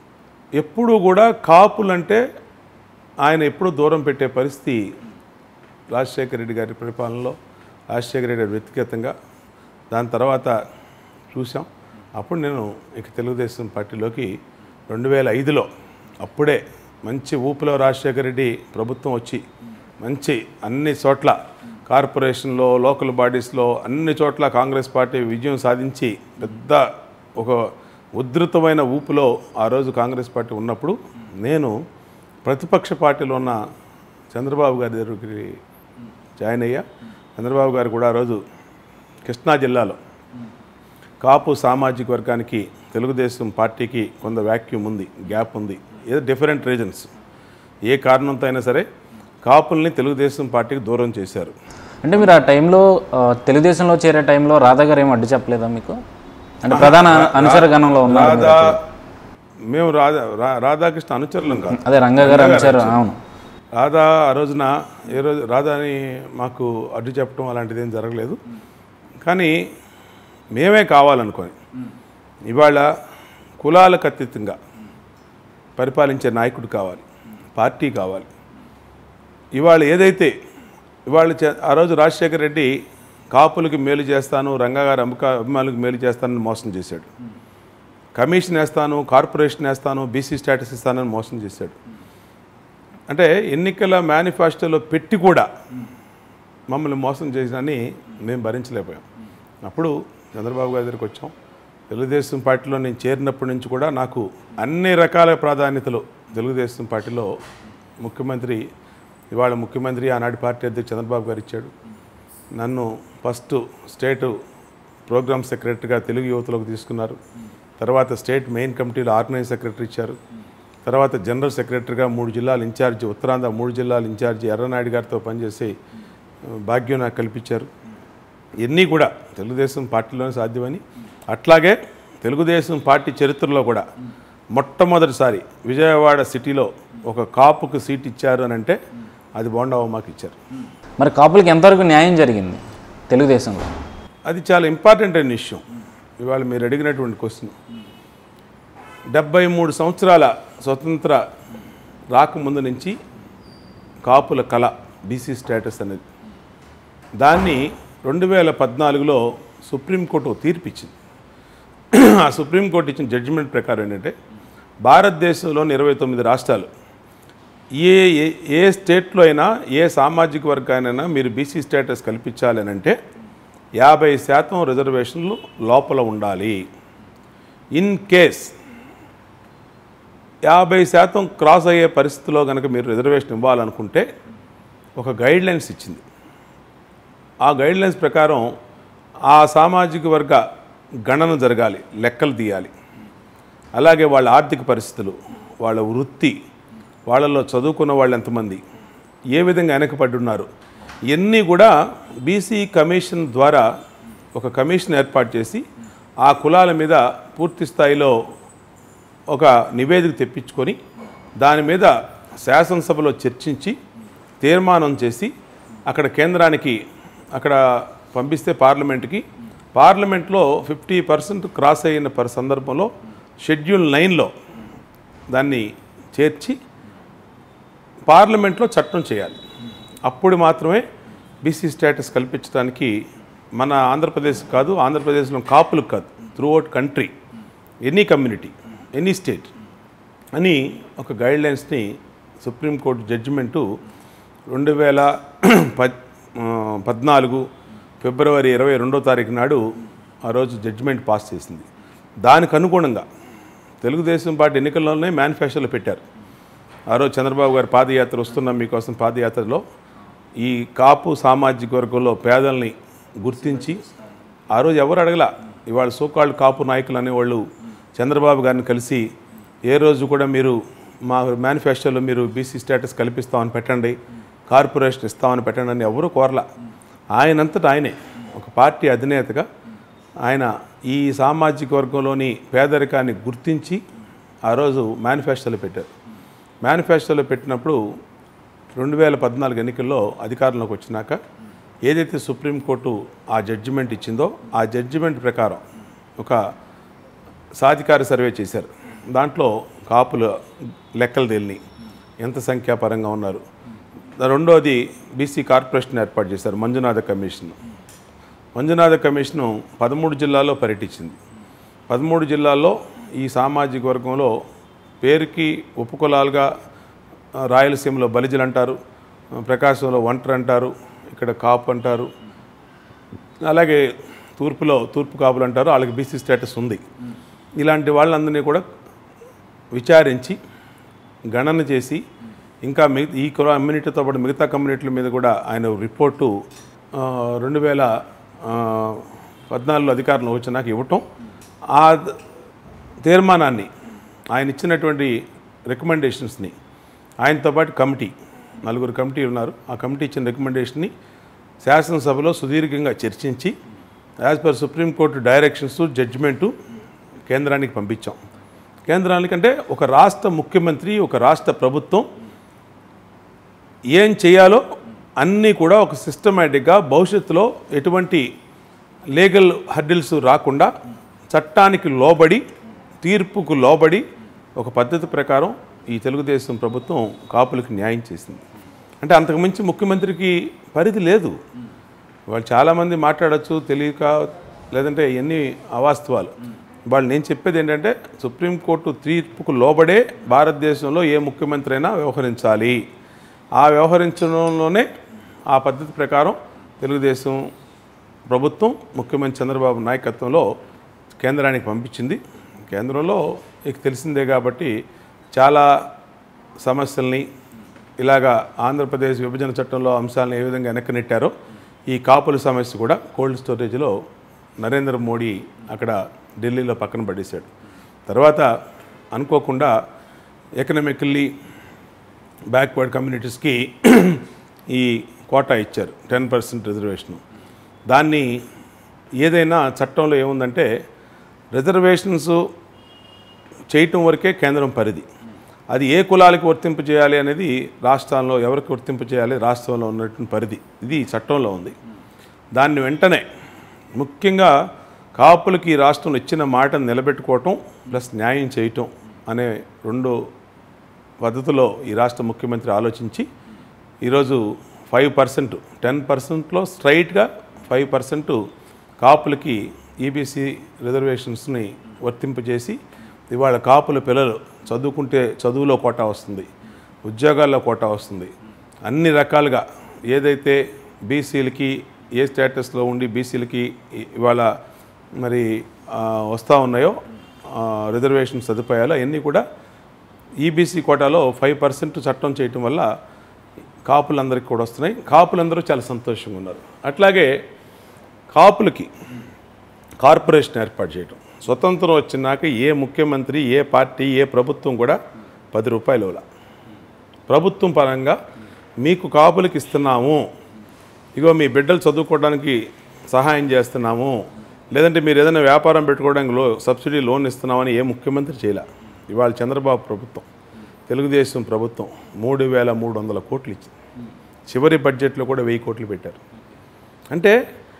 ఎప్పుడూ కూడా కాపులంటే ఆయన ఎప్పుడూ దూరం పెట్టే పరిస్థితి రాజశేఖర రెడ్డి గారి పరిపాలనలో రాజశేఖర రెడ్డి గారి వ్యక్తిగతంగా దాని తర్వాత చూసాం. అప్పుడు నేను ఇక తెలుగుదేశం పార్టీలోకి రెండు వేల ఐదులో అప్పుడే మంచి ఊపులో రాజశేఖర రెడ్డి ప్రభుత్వం వచ్చి మంచి అన్ని చోట్ల కార్పొరేషన్లో లోకల్ బాడీస్లో అన్ని చోట్ల కాంగ్రెస్ పార్టీ విజయం సాధించి పెద్ద ఒక ఉధృతమైన ఊపులో ఆ రోజు కాంగ్రెస్ పార్టీ ఉన్నప్పుడు నేను ప్రతిపక్ష పార్టీలో ఉన్న చంద్రబాబు గారి దగ్గరికి జాయిన్ అయ్యా. చంద్రబాబు గారు కూడా ఆ రోజు కృష్ణా జిల్లాలో కాపు సామాజిక వర్గానికి తెలుగుదేశం పార్టీకి కొంత వ్యాక్యూమ్ ఉంది, గ్యాప్ ఉంది, ఏదో డిఫరెంట్ రీజన్స్, ఏ కారణంతో అయినా సరే కాపుల్ని తెలుగుదేశం పార్టీకి దూరం చేశారు. అంటే మీరు ఆ టైంలో తెలుగుదేశంలో చేరే టైంలో రాధా గారు ఏమి అడ్డు చెప్పలేదా మీకు? అంటే ప్రధాన అనుచరగణంలో ఉన్న రాధా మేము రాధా రాధాకృష్ణ అనుచరులం కాదు, అదే రంగా గారు అనుచరు. అవును, రాధా ఆ రోజున ఏ రోజు రాధాని మాకు అడ్డు చెప్పడం అలాంటిది ఏం జరగలేదు. కానీ మేమే కావాలనుకొని ఇవాళ కులాలకు అతీతంగా పరిపాలించే నాయకుడు కావాలి, పార్టీ కావాలి. ఇవాళ ఏదైతే ఇవాళ ఆ రోజు రాజశేఖర రెడ్డి కాపులకి మేలు చేస్తాను, రంగా గారి అమ్మక అభిమానులకు మేలు చేస్తానని మోసం చేశాడు. కమిషన్ వేస్తాను, కార్పొరేషన్ వేస్తాను, బీసీ స్టేటస్ ఇస్తానని మోసం చేశాడు. అంటే ఎన్నికల మేనిఫెస్టోలో పెట్టి కూడా మమ్మల్ని మోసం చేసినని మేము భరించలేకపోయాం. అప్పుడు చంద్రబాబు గారి దగ్గరికి వచ్చాం. తెలుగుదేశం పార్టీలో నేను చేరినప్పటి నుంచి కూడా నాకు అన్ని రకాల ప్రాధాన్యతలు తెలుగుదేశం పార్టీలో ముఖ్యమంత్రి, ఇవాళ ముఖ్యమంత్రి ఆనాటి పార్టీ అధ్యక్షుడు చంద్రబాబు గారు ఇచ్చాడు. నన్ను ఫస్ట్ స్టేట్ ప్రోగ్రామ్ సెక్రటరీగా తెలుగు యువతలోకి తీసుకున్నారు. తర్వాత స్టేట్ మెయిన్ కమిటీలో ఆర్గనైజ్ సెక్రటరీ ఇచ్చారు. తర్వాత జనరల్ సెక్రటరీగా మూడు జిల్లాలు ఇన్ఛార్జి, ఉత్తరాంధ్ర మూడు జిల్లాలు ఇన్ఛార్జి ఎర్రనాయుడు గారితో పనిచేసి భాగ్యం నాకు కల్పించారు. ఇవన్నీ కూడా తెలుగుదేశం పార్టీలోనే సాధ్యమని, అట్లాగే తెలుగుదేశం పార్టీ చరిత్రలో కూడా మొట్టమొదటిసారి విజయవాడ సిటీలో ఒక కాపుకు సీట్ ఇచ్చారు అని అంటే అది బోండా ఉమాకి ఇచ్చారు. మరి కాపులకి ఎంతవరకు న్యాయం జరిగింది తెలుగుదేశంలో? అది చాలా ఇంపార్టెంట్ అయిన విషయం. ఇవాళ మీరు అడిగినటువంటి క్వశ్చన్, డెబ్బై మూడు సంవత్సరాల స్వతంత్ర రాకముందు నుంచి కాపుల కళ బీసీ స్టేటస్ అనేది, దాన్ని రెండు వేల పద్నాలుగులో సుప్రీంకోర్టు తీర్పిచ్చింది. ఆ సుప్రీంకోర్టు ఇచ్చిన జడ్జిమెంట్ ప్రకారం ఏంటంటే భారతదేశంలోని ఇరవై తొమ్మిది రాష్ట్రాలు ఏ ఏ స్టేట్లో అయినా ఏ సామాజిక వర్గానైనా మీరు బీసీ స్టేటస్ కల్పించాలి అని అంటే యాభై శాతం రిజర్వేషన్లు లోపల ఉండాలి. ఇన్ కేస్ యాభై శాతం క్రాస్ అయ్యే పరిస్థితిలో కనుక మీరు రిజర్వేషన్ ఇవ్వాలనుకుంటే ఒక గైడ్లైన్స్ ఇచ్చింది. ఆ గైడ్లైన్స్ ప్రకారం ఆ సామాజిక వర్గ గణన జరగాలి, లెక్కలు తీయాలి. అలాగే వాళ్ళ ఆర్థిక పరిస్థితులు, వాళ్ళ వృత్తి, వాళ్ళలో చదువుకున్న వాళ్ళు ఎంతమంది, ఏ విధంగా వెనకబడి ఉన్నారు, ఇవన్నీ కూడా బీసీ కమిషన్ ద్వారా ఒక కమిషన్ ఏర్పాటు చేసి ఆ కులాల మీద పూర్తి స్థాయిలో ఒక నివేదిక తెప్పించుకొని దాని మీద శాసనసభలో చర్చించి తీర్మానం చేసి అక్కడ కేంద్రానికి అక్కడ పంపిస్తే పార్లమెంట్కి, పార్లమెంట్లో ఫిఫ్టీ పర్సెంట్ క్రాస్ అయిన పర్ సందర్భంలో షెడ్యూల్ నైన్లో దాన్ని చేర్చి పార్లమెంట్లో చట్టం చేయాలి. అప్పుడు మాత్రమే బీసీ స్టేటస్ కల్పించడానికి మన ఆంధ్రప్రదేశ్ కాదు, ఆంధ్రప్రదేశ్లో కాపులకు కాదు, throughout country, any community, any state అని ఒక గైడ్లైన్స్ని సుప్రీంకోర్టు జడ్జిమెంటు రెండు వేల పద్ పద్నాలుగు ఫిబ్రవరి ఇరవై రెండో తారీఖు నాడు ఆ రోజు జడ్జిమెంట్ పాస్ చేసింది. దానికి అనుగుణంగా తెలుగుదేశం పార్టీ ఎన్నికల్లోనే మేనిఫెస్టోలో పెట్టారు. ఆ రోజు చంద్రబాబు గారి పాదయాత్ర వస్తున్నాం మీకోసం పాదయాత్రలో ఈ కాపు సామాజిక వర్గంలో పేదల్ని గుర్తించి, ఆ రోజు ఎవరు అడగల, ఇవాళ సోకాళ్ళు కాపు నాయకులు అనేవాళ్ళు చంద్రబాబు గారిని కలిసి ఏ రోజు కూడా మీరు మా మేనిఫెస్టోలో మీరు బీసీ స్టేటస్ కల్పిస్తామని పెట్టండి, కార్పొరేషన్ ఇస్తామని పెట్టండి అని ఎవరు కోరలా. ఆయనంతటా ఆయనే ఒక పార్టీ అధినేతగా ఆయన ఈ సామాజిక వర్గంలోని పేదరికాన్ని గుర్తించి ఆ రోజు మేనిఫెస్టోలో పెట్టారు. మేనిఫెస్టోలో పెట్టినప్పుడు రెండు వేల పద్నాలుగు ఎన్నికల్లో అధికారంలోకి వచ్చినాక ఏదైతే సుప్రీంకోర్టు ఆ జడ్జిమెంట్ ఇచ్చిందో ఆ జడ్జిమెంట్ ప్రకారం ఒక సాధికార సర్వే చేశారు. దాంట్లో కాపుల లెక్కలు తేలిని ఎంత సంఖ్యాపరంగా ఉన్నారు, రెండోది బీసీ కార్పొరేషన్ ఏర్పాటు చేశారు, మంజునాథ కమిషన్. మంజునాథ కమిషను పదమూడు జిల్లాల్లో పర్యటించింది. పదమూడు జిల్లాల్లో ఈ సామాజిక వర్గంలో పేరుకి ఉపకులాలుగా రాయలసీమలో బలిజలు అంటారు, ప్రకాశంలో ఒంటరి అంటారు, ఇక్కడ కాపు అంటారు, అలాగే తూర్పులో తూర్పు కాపులు అంటారు, వాళ్ళకి బీసీ స్టేటస్ ఉంది. ఇలాంటి వాళ్ళందరినీ కూడా విచారించి గణన చేసి ఇంకా మిగతా ఈ కమ్యూనిటీతో పాటు మిగతా కమ్యూనిటీల మీద కూడా ఆయన రిపోర్టు రెండు వేల పద్నాలుగులో అధికారంలో వచ్చినాక ఇవ్వటం, ఆ తీర్మానాన్ని ఆయన ఇచ్చినటువంటి రికమెండేషన్స్ని ఆయనతో పాటు కమిటీ నలుగురు కమిటీ ఉన్నారు, ఆ కమిటీ ఇచ్చిన రికమెండేషన్ని శాసనసభలో సుదీర్ఘంగా చర్చించి as per supreme court directions judgement కేంద్రానికి పంపించాం. కేంద్రానికంటే ఒక రాష్ట్ర ముఖ్యమంత్రి ఒక రాష్ట్ర ప్రభుత్వం ఏం చేయాలో అన్నీ కూడా ఒక సిస్టమేటిక్గా భవిష్యత్తులో ఎటువంటి లీగల్ హర్డిల్స్ రాకుండా చట్టానికి లోబడి తీర్పుకు లోబడి ఒక పద్ధతి ప్రకారం ఈ తెలుగుదేశం ప్రభుత్వం కాపులకు న్యాయం చేసింది. అంటే అంతకుమించి ముఖ్యమంత్రికి పరిధి లేదు. వాళ్ళు చాలామంది మాట్లాడచ్చు తెలియక, లేదంటే ఎన్ని అవాస్తవాలు. వాళ్ళు నేను చెప్పేది ఏంటంటే సుప్రీంకోర్టు తీర్పుకు లోబడే భారతదేశంలో ఏ ముఖ్యమంత్రి అయినా వ్యవహరించాలి. ఆ వ్యవహరించడంలోనే ఆ పద్ధతి ప్రకారం తెలుగుదేశం ప్రభుత్వం ముఖ్యమంత్రి చంద్రబాబు నాయకత్వంలో కేంద్రానికి పంపించింది. కేంద్రంలో మీకు తెలిసిందే కాబట్టి చాలా సమస్యల్ని ఇలాగా ఆంధ్రప్రదేశ్ విభజన చట్టంలో అంశాలను ఏ విధంగా వెనక్కి నెట్టారో ఈ కాపుల సమస్య కూడా కోల్డ్ స్టోరేజ్లో నరేంద్ర మోడీ అక్కడ ఢిల్లీలో పక్కన పడేశాడు. తర్వాత అనుకోకుండా ఎకనామికల్లీ బ్యాక్వర్డ్ కమ్యూనిటీస్కి ఈ కోటా ఇచ్చారు, టెన్ పర్సెంట్ రిజర్వేషను. దాన్ని ఏదైనా చట్టంలో ఏముందంటే రిజర్వేషన్స్ చేయటం వరకే కేంద్రం పరిధి, అది ఏ కులాలకు వర్తింపు చేయాలి అనేది రాష్ట్రాల్లో ఎవరికి వర్తింపు చేయాలి రాష్ట్రంలో ఉన్నటువంటి పరిధి, ఇది చట్టంలో ఉంది. దాన్ని వెంటనే ముఖ్యంగా కాపులకి రాష్ట్రంలో ఇచ్చిన మాటను నిలబెట్టుకోవటం ప్లస్ న్యాయం చేయటం అనే రెండు పద్ధతిలో ఈ రాష్ట్ర ముఖ్యమంత్రి ఆలోచించి ఈరోజు ఫైవ్ పర్సెంట్ టెన్ పర్సెంట్లో స్ట్రైట్గా ఫైవ్ పర్సెంట్ కాపులకి ఈబీసీ రిజర్వేషన్స్ని వర్తింపజేసి ఇవాళ కాపుల పిల్లలు చదువుకుంటే చదువులో కోటా వస్తుంది, ఉద్యోగాల్లో కోటా వస్తుంది, అన్ని రకాలుగా ఏదైతే బీసీలకి ఏ స్టేటస్లో ఉండి బీసీలకి ఇవాళ మరి వస్తూ ఉన్నాయో రిజర్వేషన్ సదుపాయాలు అవన్నీ కూడా ఈబీసీ కోటాలో ఫైవ్ పర్సెంట్ చట్టం చేయటం వల్ల కాపులందరికీ కూడా వస్తున్నాయి. కాపులందరూ చాలా సంతోషంగా ఉన్నారు. అట్లాగే కాపులకి కార్పొరేషన్ ఏర్పాటు చేయటం, స్వతంత్రం వచ్చినాక ఏ ముఖ్యమంత్రి ఏ పార్టీ ఏ ప్రభుత్వం కూడా పది రూపాయలు ఇవ్వాల. ప్రభుత్వం పరంగా మీకు కాపులకి ఇస్తున్నాము, ఇగో మీ బిడ్డలు చదువుకోవడానికి సహాయం చేస్తున్నాము, లేదంటే మీరు ఏదైనా వ్యాపారం పెట్టుకోవడానికి లో సబ్సిడీ లోన్ ఇస్తున్నామని ఏ ముఖ్యమంత్రి చేయలే. ఇవాళ చంద్రబాబు ప్రభుత్వం తెలుగుదేశం ప్రభుత్వం మూడు వేల మూడు వందల కోట్లు ఇచ్చింది. చివరి బడ్జెట్లో కూడా వెయ్యి కోట్లు పెట్టారు. అంటే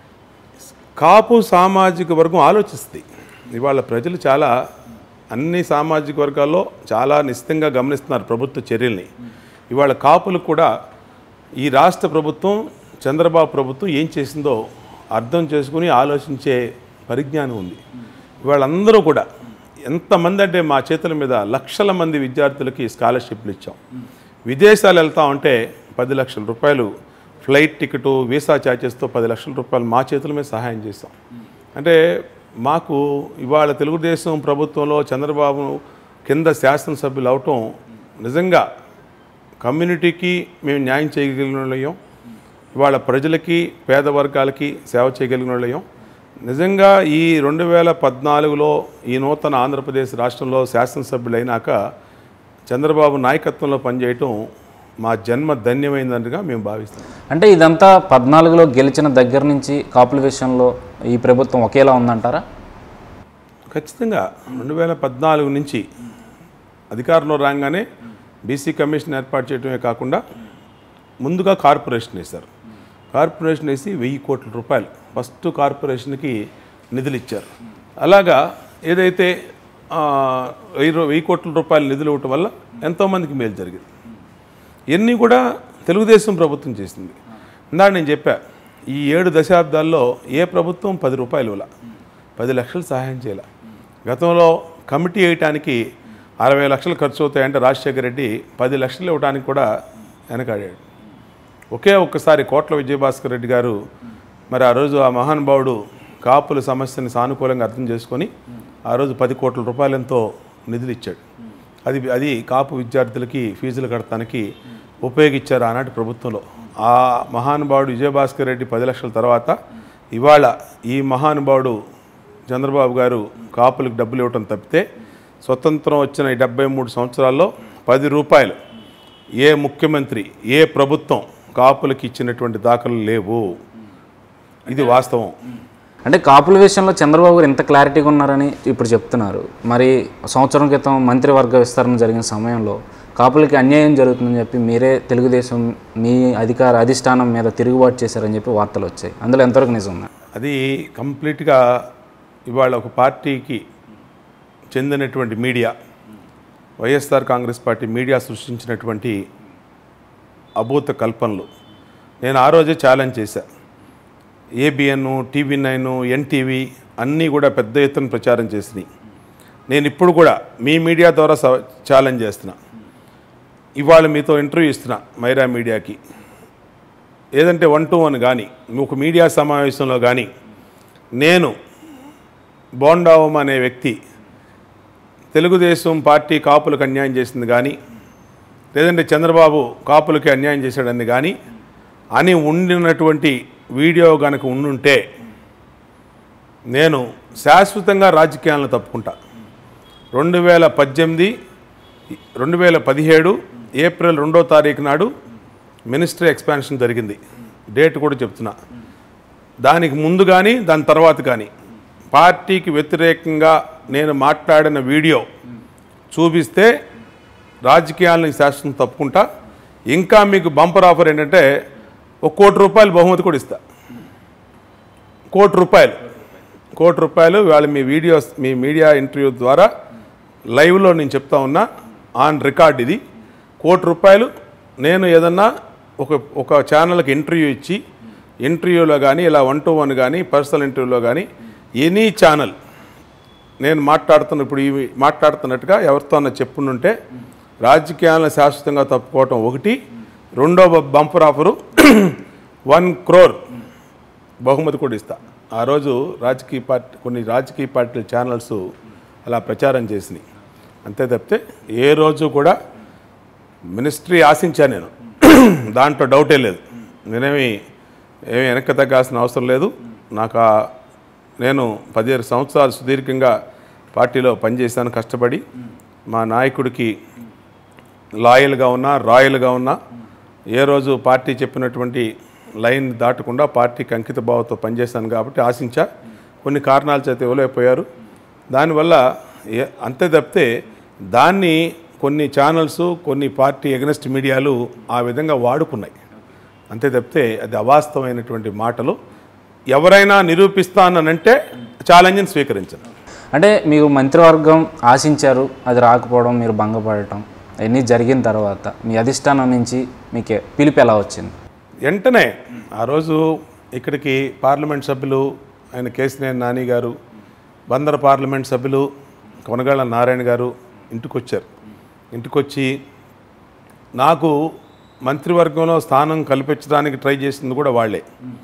కాపు సామాజిక వర్గం ఆలోచిస్తుంది. ఇవాళ ప్రజలు చాలా అన్ని సామాజిక వర్గాల్లో చాలా నిశ్చితంగా గమనిస్తున్నారు ప్రభుత్వ చర్యల్ని. ఇవాళ కాపులు కూడా ఈ రాష్ట్ర ప్రభుత్వం చంద్రబాబు ప్రభుత్వం ఏం చేసిందో అర్థం చేసుకుని ఆలోచించే పరిజ్ఞానం ఉంది. వాళ్ళందరూ కూడా ఎంతమంది అంటే మా చేతుల మీద లక్షల మంది విద్యార్థులకి స్కాలర్షిప్లు ఇచ్చాం. విదేశాలు వెళ్తా ఉంటే పది లక్షల రూపాయలు ఫ్లైట్ టికెటు వీసా ఛార్జెస్తో పది లక్షల రూపాయలు మా చేతుల మీద సహాయం చేస్తాం. అంటే మాకు ఇవాళ తెలుగుదేశం ప్రభుత్వంలో చంద్రబాబు కింద శాసనసభ్యులు అవటం నిజంగా కమ్యూనిటీకి మేము న్యాయం చేయగలిగిన వాళ్ళం, ఇవాళ ప్రజలకి పేద వర్గాలకి సేవ చేయగలిగిన వాళ్ళం. నిజంగా ఈ రెండు వేల పద్నాలుగులో ఈ నూతన ఆంధ్రప్రదేశ్ రాష్ట్రంలో శాసనసభ్యులైనాక చంద్రబాబు నాయకత్వంలో పనిచేయటం మా జన్మ ధన్యమైందనిగా మేము భావిస్తాం. అంటే ఇదంతా పద్నాలుగులో గెలిచిన దగ్గర నుంచి కాపుల విషయంలో ఈ ప్రభుత్వం ఒకేలా ఉందంటారా? ఖచ్చితంగా రెండు వేల పద్నాలుగు నుంచి అధికారంలో రాగానే బీసీ కమిషన్ ఏర్పాటు చేయడమే కాకుండా ముందుగా కార్పొరేషన్ వేశారు. కార్పొరేషన్ వేసి వెయ్యి కోట్ల రూపాయలు ఫస్ట్ కార్పొరేషన్కి నిధులు ఇచ్చారు. అలాగా ఏదైతే వెయ్యి వెయ్యి కోట్ల రూపాయల నిధులు ఇవ్వటం వల్ల ఎంతోమందికి మేలు జరిగింది. ఇవన్నీ కూడా తెలుగుదేశం ప్రభుత్వం చేసింది. ఇందాక నేను చెప్పా, ఈ ఏడు దశాబ్దాల్లో ఏ ప్రభుత్వం పది రూపాయలు ఇలా పది లక్షలు సహాయం చేయాల. గతంలో కమిటీ వేయటానికి అరవై లక్షలు ఖర్చు అవుతాయంటే రాజశేఖర రెడ్డి పది లక్షలు ఇవ్వడానికి కూడా వెనకాడాడు. ఒకే ఒక్కసారి కోట్ల విజయభాస్కర్ రెడ్డి గారు మరి ఆ రోజు ఆ మహానుభావుడు కాపుల సమస్యని సానుకూలంగా అర్థం చేసుకొని ఆ రోజు పది కోట్ల రూపాయలంతో నిధులు ఇచ్చాడు. అది అది కాపు విద్యార్థులకి ఫీజులు కడటానికి ఉపయోగించారు ఆనాటి ప్రభుత్వంలో. ఆ మహానుభావుడు విజయభాస్కర్ రెడ్డి పది లక్షల తర్వాత ఇవాళ ఈ మహానుభావుడు చంద్రబాబు గారు కాపులకు డబ్బులు ఇవ్వటం తప్పితే స్వతంత్రం వచ్చిన ఈ డెబ్బై మూడు సంవత్సరాల్లో పది రూపాయలు ఏ ముఖ్యమంత్రి ఏ ప్రభుత్వం కాపులకి ఇచ్చినటువంటి దాఖలు లేవు. ఇది వాస్తవం. అంటే కాపుల విషయంలో చంద్రబాబు గారు ఇంత క్లారిటీగా ఉన్నారని ఇప్పుడు చెప్తున్నారు. మరి సంవత్సరం క్రితం మంత్రివర్గ విస్తరణ జరిగిన సమయంలో కాపులకి అన్యాయం జరుగుతుందని చెప్పి మీరే తెలుగుదేశం మీ అధికార అధిష్టానం మీద తిరుగుబాటు చేశారని చెప్పి వార్తలు వచ్చాయి. అందులో ఎంతవరకు నిజం ఉంది? అది కంప్లీట్గా ఇవాళ ఒక పార్టీకి చెందినటువంటి media, YSR Congress party media సృష్టించినటువంటి అభూత కల్పనలు. నేను ఆ రోజే ఛాలెంజ్ చేశా. ఏబిఎన్, టీవీ నైన్, ఎన్టీవీ అన్నీ కూడా పెద్ద ఎత్తున ప్రచారం చేసినాయి. నేను ఇప్పుడు కూడా మీ మీడియా ద్వారా ఛాలెంజ్ చేస్తున్నా. ఇవాళ మీతో ఇంటర్వ్యూ ఇస్తున్నా మైరా మీడియాకి. ఏదంటే వన్ టు వన్ కానీ ఒక మీడియా సమావేశంలో కానీ నేను బోండా ఉమ అనే వ్యక్తి తెలుగుదేశం పార్టీ కాపులకు అన్యాయం చేసింది కానీ లేదంటే చంద్రబాబు కాపులకి అన్యాయం చేశాడని కానీ అని ఉండినటువంటి వీడియో కనుక ఉండుంటే నేను శాశ్వతంగా రాజకీయాలను తప్పుకుంటా. రెండు వేల పద్దెనిమిది రెండు వేల పదిహేడు ఏప్రిల్ రెండో తారీఖు నాడు మినిస్ట్రీ ఎక్స్పాన్షన్ జరిగింది. డేట్ కూడా చెప్తున్నా. దానికి ముందు కానీ దాని తర్వాత కానీ పార్టీకి వ్యతిరేకంగా నేను మాట్లాడిన వీడియో చూపిస్తే రాజకీయాలను శాశ్వతం తప్పుకుంటా. ఇంకా మీకు బంపర్ ఆఫర్ ఏంటంటే ఒక కోటి రూపాయలు బహుమతి కూడా ఇస్తా. కోటి రూపాయలు కోటి రూపాయలు ఇవాళ మీ వీడియోస్ మీ మీడియా ఇంటర్వ్యూ ద్వారా లైవ్లో నేను చెప్తా ఉన్నా, ఆన్ రికార్డ్ ఇది. కోటి రూపాయలు నేను ఏదన్నా ఒక ఒక ఛానల్కి ఇంటర్వ్యూ ఇచ్చి ఇంటర్వ్యూలో కానీ ఇలా వన్ టు వన్ కానీ పర్సనల్ ఇంటర్వ్యూలో కానీ ఎనీ ఛానల్ నేను మాట్లాడుతున్న ఇప్పుడు ఇవి మాట్లాడుతున్నట్టుగా ఎవరితో అన్న చెప్పుంటే రాజకీయాలను శాశ్వతంగా తప్పుకోవటం ఒకటి. రెండో బంపర్ ఆఫరు వన్ క్రోర్ బహుమతి కూడా ఇస్తా. ఆ రోజు రాజకీయ పార్టీ కొన్ని రాజకీయ పార్టీల ఛానల్స్ అలా ప్రచారం చేసినాయి. అంతే తప్పితే ఏ రోజు కూడా మినిస్ట్రీ ఆశించా నేను, దాంట్లో డౌటే లేదు. నేనేమి ఏమి వెనక్కి తగ్గాల్సిన అవసరం లేదు. నాకు నేను పదిహేను సంవత్సరాలు సుదీర్ఘంగా పార్టీలో పనిచేశాను కష్టపడి. మా నాయకుడికి లాయల్గా ఉన్నా రాయల్గా ఉన్నా ఏ రోజు పార్టీ చెప్పినటువంటి లైన్ దాటకుండా పార్టీకి అంకిత భావంతో పనిచేశాను కాబట్టి ఆశించా. కొన్ని కారణాల చేత ఇవ్వలేకపోయారు. దానివల్ల ఏ అంతే తప్పితే దాన్ని కొన్ని ఛానల్స్ కొన్ని పార్టీ ఎగనెస్ట్ మీడియాలు ఆ విధంగా వాడుకున్నాయి. అంతే తప్పితే అది అవాస్తవమైనటువంటి మాటలు. ఎవరైనా నిరూపిస్తానంటే ఛాలెంజ్ని స్వీకరించను. అంటే మీరు మంత్రివర్గం ఆశించారు, అది రాకపోవడం, మీరు భంగపడటం అవన్నీ జరిగిన తర్వాత మీ అధిష్టానం నుంచి మీకే పిలుపు ఎలా వచ్చింది? వెంటనే ఆ రోజు ఇక్కడికి పార్లమెంట్ సభ్యులు ఆయన కేసినేని నాని గారు, బందర పార్లమెంట్ సభ్యులు కొనగాళ్ళ నారాయణ గారు ఇంటికి వచ్చారు. ఇంటికి వచ్చి నాకు మంత్రివర్గంలో స్థానం కల్పించడానికి ట్రై చేసింది కూడా వాళ్ళే.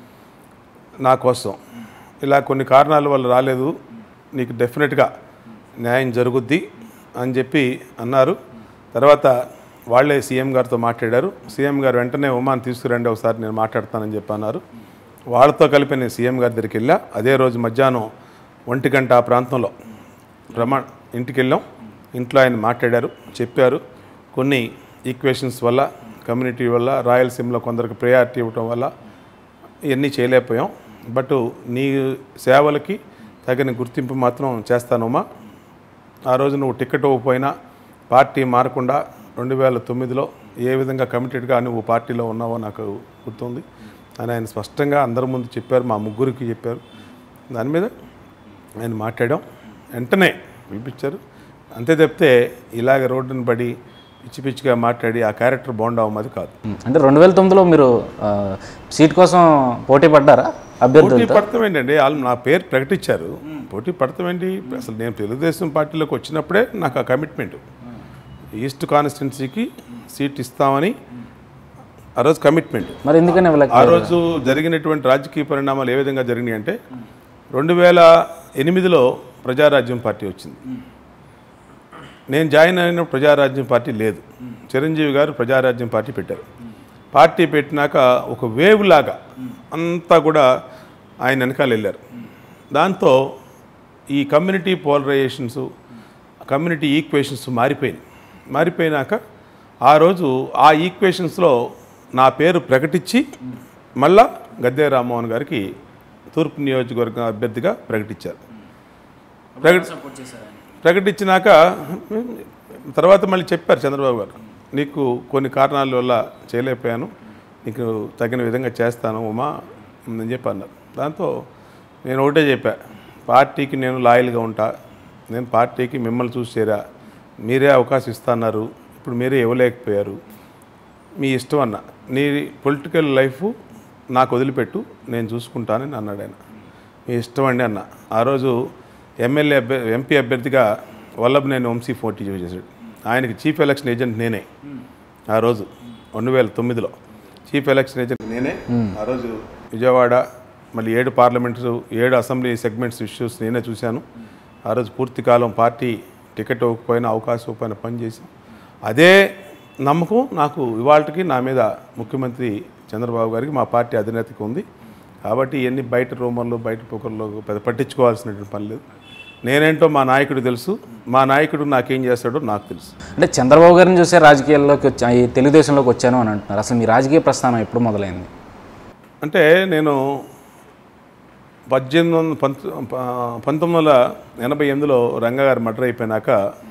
నా కోసం ఇలా కొన్ని కారణాల వల్ల రాలేదు, నీకు డెఫినెట్గా న్యాయం జరుగుద్ది అని చెప్పి అన్నారు. తర్వాత వాళ్ళే సీఎం గారితో మాట్లాడారు. సీఎం గారు వెంటనే ఉమాని తీసుకురండి ఒకసారి నేను మాట్లాడతానని చెప్పి అన్నారు. వాళ్ళతో కలిపి నేను సీఎం గారి దగ్గరికి వెళ్ళా. అదే రోజు మధ్యాహ్నం ఒంటి గంట ఆ ప్రాంతంలో ప్రమా ఇంటికి వెళ్ళాం. ఇంట్లో ఆయన మాట్లాడారు, చెప్పారు. కొన్ని ఈక్వేషన్స్ వల్ల, కమ్యూనిటీ వల్ల, రాయలసీమలో కొందరికి ప్రయారిటీ ఇవ్వటం వల్ల ఇవన్నీ చేయలేకపోయాం. బట్ నీ సేవలకి తగిన గుర్తింపు మాత్రం చేస్తానమ్మా. ఆ రోజు నువ్వు టికెట్ ఇవ్వకపోయినా పార్టీ మారకుండా రెండు వేల తొమ్మిదిలో ఏ విధంగా కమిటెడ్గా నువ్వు పార్టీలో ఉన్నావో నాకు గుర్తుంది అని ఆయన స్పష్టంగా అందరి ముందు చెప్పారు. మా ముగ్గురికి చెప్పారు. దాని మీద ఆయన మాట్లాడాం. వెంటనే పిలిపించారు. అంతే తప్పితే ఇలాగ రోడ్డును పడి పిచ్చి పిచ్చిగా మాట్లాడి ఆ క్యారెక్టర్ బోండా ఉమ్మది కాదు. అంటే రెండు వేల తొమ్మిదిలో మీరు సీట్ కోసం పోటీ పడ్డారా? అభ్యర్థులు పోటీ పడతాం ఏంటండి, వాళ్ళు నా పేరు ప్రకటించారు. పోటీ పడతాం ఏంటి, అసలు నేను తెలుగుదేశం పార్టీలోకి వచ్చినప్పుడే నాకు ఆ కమిట్మెంట్, ఈస్ట్ కాన్స్టిట్యున్సీకి సీట్ ఇస్తామని ఆ రోజు కమిట్మెంట్. మరి ఎందుకని ఆ రోజు జరిగినటువంటి రాజకీయ పరిణామాలు ఏ విధంగా జరిగినాయి అంటే, రెండు వేల ఎనిమిదిలో ప్రజారాజ్యం పార్టీ వచ్చింది. నేను జాయిన్ అయిన ప్రజారాజ్యం పార్టీ లేదు. చిరంజీవి గారు ప్రజారాజ్యం పార్టీ పెట్టారు. పార్టీ పెట్టినాక ఒక వేవ్ లాగా అంతా కూడా ఆయన వెనకాల వెళ్ళారు. దాంతో ఈ కమ్యూనిటీ పోలరైజేషన్స్, కమ్యూనిటీ ఈక్వేషన్స్ మారిపోయినాయి. మారిపోయినాక ఆ రోజు ఆ ఈక్వేషన్స్లో నా పేరు ప్రకటించి మళ్ళా గద్దె రామ్మోహన్ గారికి తూర్పు నియోజకవర్గం అభ్యర్థిగా ప్రకటించారు. ప్రకటించినాక తర్వాత మళ్ళీ చెప్పారు చంద్రబాబు గారు, నీకు కొన్ని కారణాల వల్ల చేయలేకపోయాను, నీకు తగిన విధంగా చేస్తాను ఉమా అని చెప్పి అన్నారు. దాంతో నేను ఒకటే చెప్పా, పార్టీకి నేను లాయల్గా ఉంటా, నేను పార్టీకి మిమ్మల్ని చూసి చేరా, మీరే అవకాశం ఇస్తున్నారు, ఇప్పుడు మీరే ఇవ్వలేకపోయారు, మీ ఇష్టం అన్న, నీ పొలిటికల్ లైఫ్ నాకు వదిలిపెట్టు, నేను చూసుకుంటానని అన్నాడు ఆయన. మీ ఇష్టం అండి అన్న. ఆ రోజు ఎమ్మెల్యే అభ్యర్థి ఎంపీ అభ్యర్థిగా వల్లభనేని వంశీ పోటీ చేశాడు. ఆయనకి చీఫ్ ఎలక్షన్ ఏజెంట్ నేనే. ఆ రోజు రెండు వేల తొమ్మిదిలో చీఫ్ ఎలక్షన్ ఏజెంట్ నేనే. ఆ రోజు విజయవాడ మళ్ళీ ఏడు పార్లమెంటు ఏడు అసెంబ్లీ సెగ్మెంట్స్ ఇష్యూస్ నేనే చూశాను. ఆ రోజు పూర్తి కాలం పార్టీ టికెట్ ఇవ్వకపోయినా అవకాశం ఇవ్వకపోయినా పనిచేసాం. అదే నమ్మకం నాకు ఇవాళకి నా మీద ముఖ్యమంత్రి చంద్రబాబు గారికి, మా పార్టీ అధినేతకి ఉంది. కాబట్టి ఇవన్నీ బయట రూమర్లు బయట పొకర్లో పెద్ద పట్టించుకోవాల్సినటువంటి పని లేదు. నేనేంటో మా నాయకుడు తెలుసు, మా నాయకుడు నాకేం చేస్తాడో నాకు తెలుసు. అంటే చంద్రబాబు గారిని చూసే రాజకీయాల్లోకి వచ్చా, ఈ తెలుగుదేశంలోకి వచ్చాను అని అంటున్నారు. అసలు మీ రాజకీయ ప్రస్థానం ఎప్పుడు మొదలైంది? అంటే నేను పద్దెనిమిది వందల పంత పంతొమ్మిది వందల ఎనభై ఎనిమిదిలో రంగగారు మర్డర్ అయిపోయినాక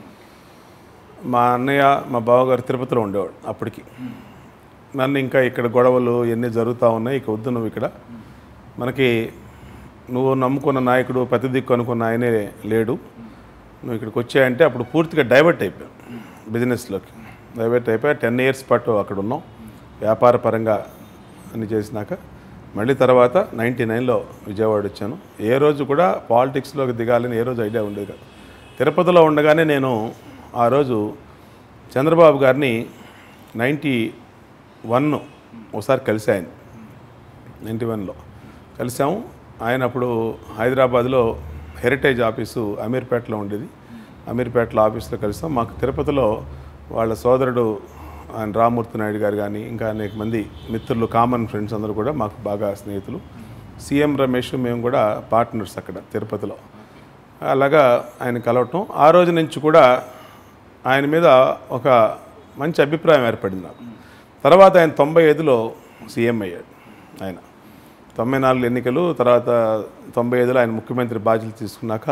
మా అన్నయ్య మా బావగారు తిరుపతిలో ఉండేవాడు. అప్పటికి నన్ను ఇంకా ఇక్కడ గొడవలు ఇవన్నీ జరుగుతూ ఉన్నాయి, ఇక వద్దు నువ్వు ఇక్కడ, మనకి నువ్వు నమ్ముకున్న నాయకుడు ప్రతి దిక్కు అనుకున్న ఆయనే లేడు, నువ్వు ఇక్కడికి వచ్చాయంటే అప్పుడు పూర్తిగా డైవర్ట్ అయిపోయాం బిజినెస్లోకి. డైవర్ట్ అయిపోయా టెన్ ఇయర్స్ పాటు అక్కడ ఉన్నాం వ్యాపార పరంగా అన్ని చేసినాక. మళ్ళీ తర్వాత నైంటీ నైన్లో విజయవాడ వచ్చాను. ఏ రోజు కూడా పాలిటిక్స్లోకి దిగాలని ఏ రోజు ఐడియా ఉండేది కాదు. తిరుపతిలో ఉండగానే నేను ఆ రోజు చంద్రబాబు గారిని నైంటీ వన్ ఒకసారి కలిశాను. నైంటీ వన్లో కలిసాము. ఆయన అప్పుడు హైదరాబాద్లో హెరిటేజ్ ఆఫీసు అమీర్పేటలో ఉండేది. అమీర్పేటలో ఆఫీస్లో కలిసాం. మాకు తిరుపతిలో వాళ్ళ సోదరుడు ఆయన రామ్మూర్తి నాయుడు గారు కానీ ఇంకా అనేక మంది మిత్రులు, కామన్ ఫ్రెండ్స్ అందరూ కూడా మాకు బాగా స్నేహితులు. సీఎం రమేష్ మేము కూడా పార్ట్నర్స్ అక్కడ తిరుపతిలో. అలాగా ఆయన కలవటం, ఆ రోజు నుంచి కూడా ఆయన మీద ఒక మంచి అభిప్రాయం ఏర్పడింది నాకు. తర్వాత ఆయన తొంభై ఐదులో సీఎం అయ్యాడు. ఆయన తొంభై నాలుగు ఎన్నికలు తర్వాత తొంభై ఐదులో ఆయన ముఖ్యమంత్రి బాధ్యతలు తీసుకున్నాక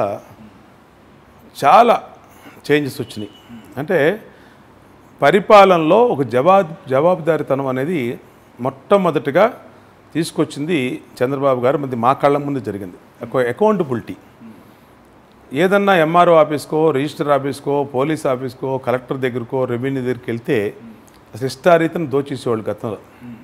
చాలా చేంజెస్ వచ్చినాయి. అంటే పరిపాలనలో ఒక జవాబు జవాబుదారీతనం అనేది మొట్టమొదటిగా తీసుకొచ్చింది చంద్రబాబు గారు. మంది మా కళ్ళ ముందు జరిగింది. అకౌంటబిలిటీ. ఏదన్నా ఎంఆర్ఓ ఆఫీస్కో, రిజిస్టర్ ఆఫీస్కో, పోలీస్ ఆఫీస్కో, కలెక్టర్ దగ్గరకో, రెవెన్యూ దగ్గరికి వెళ్తే శిష్టారీతను దోచేసేవాళ్ళు గతంలో.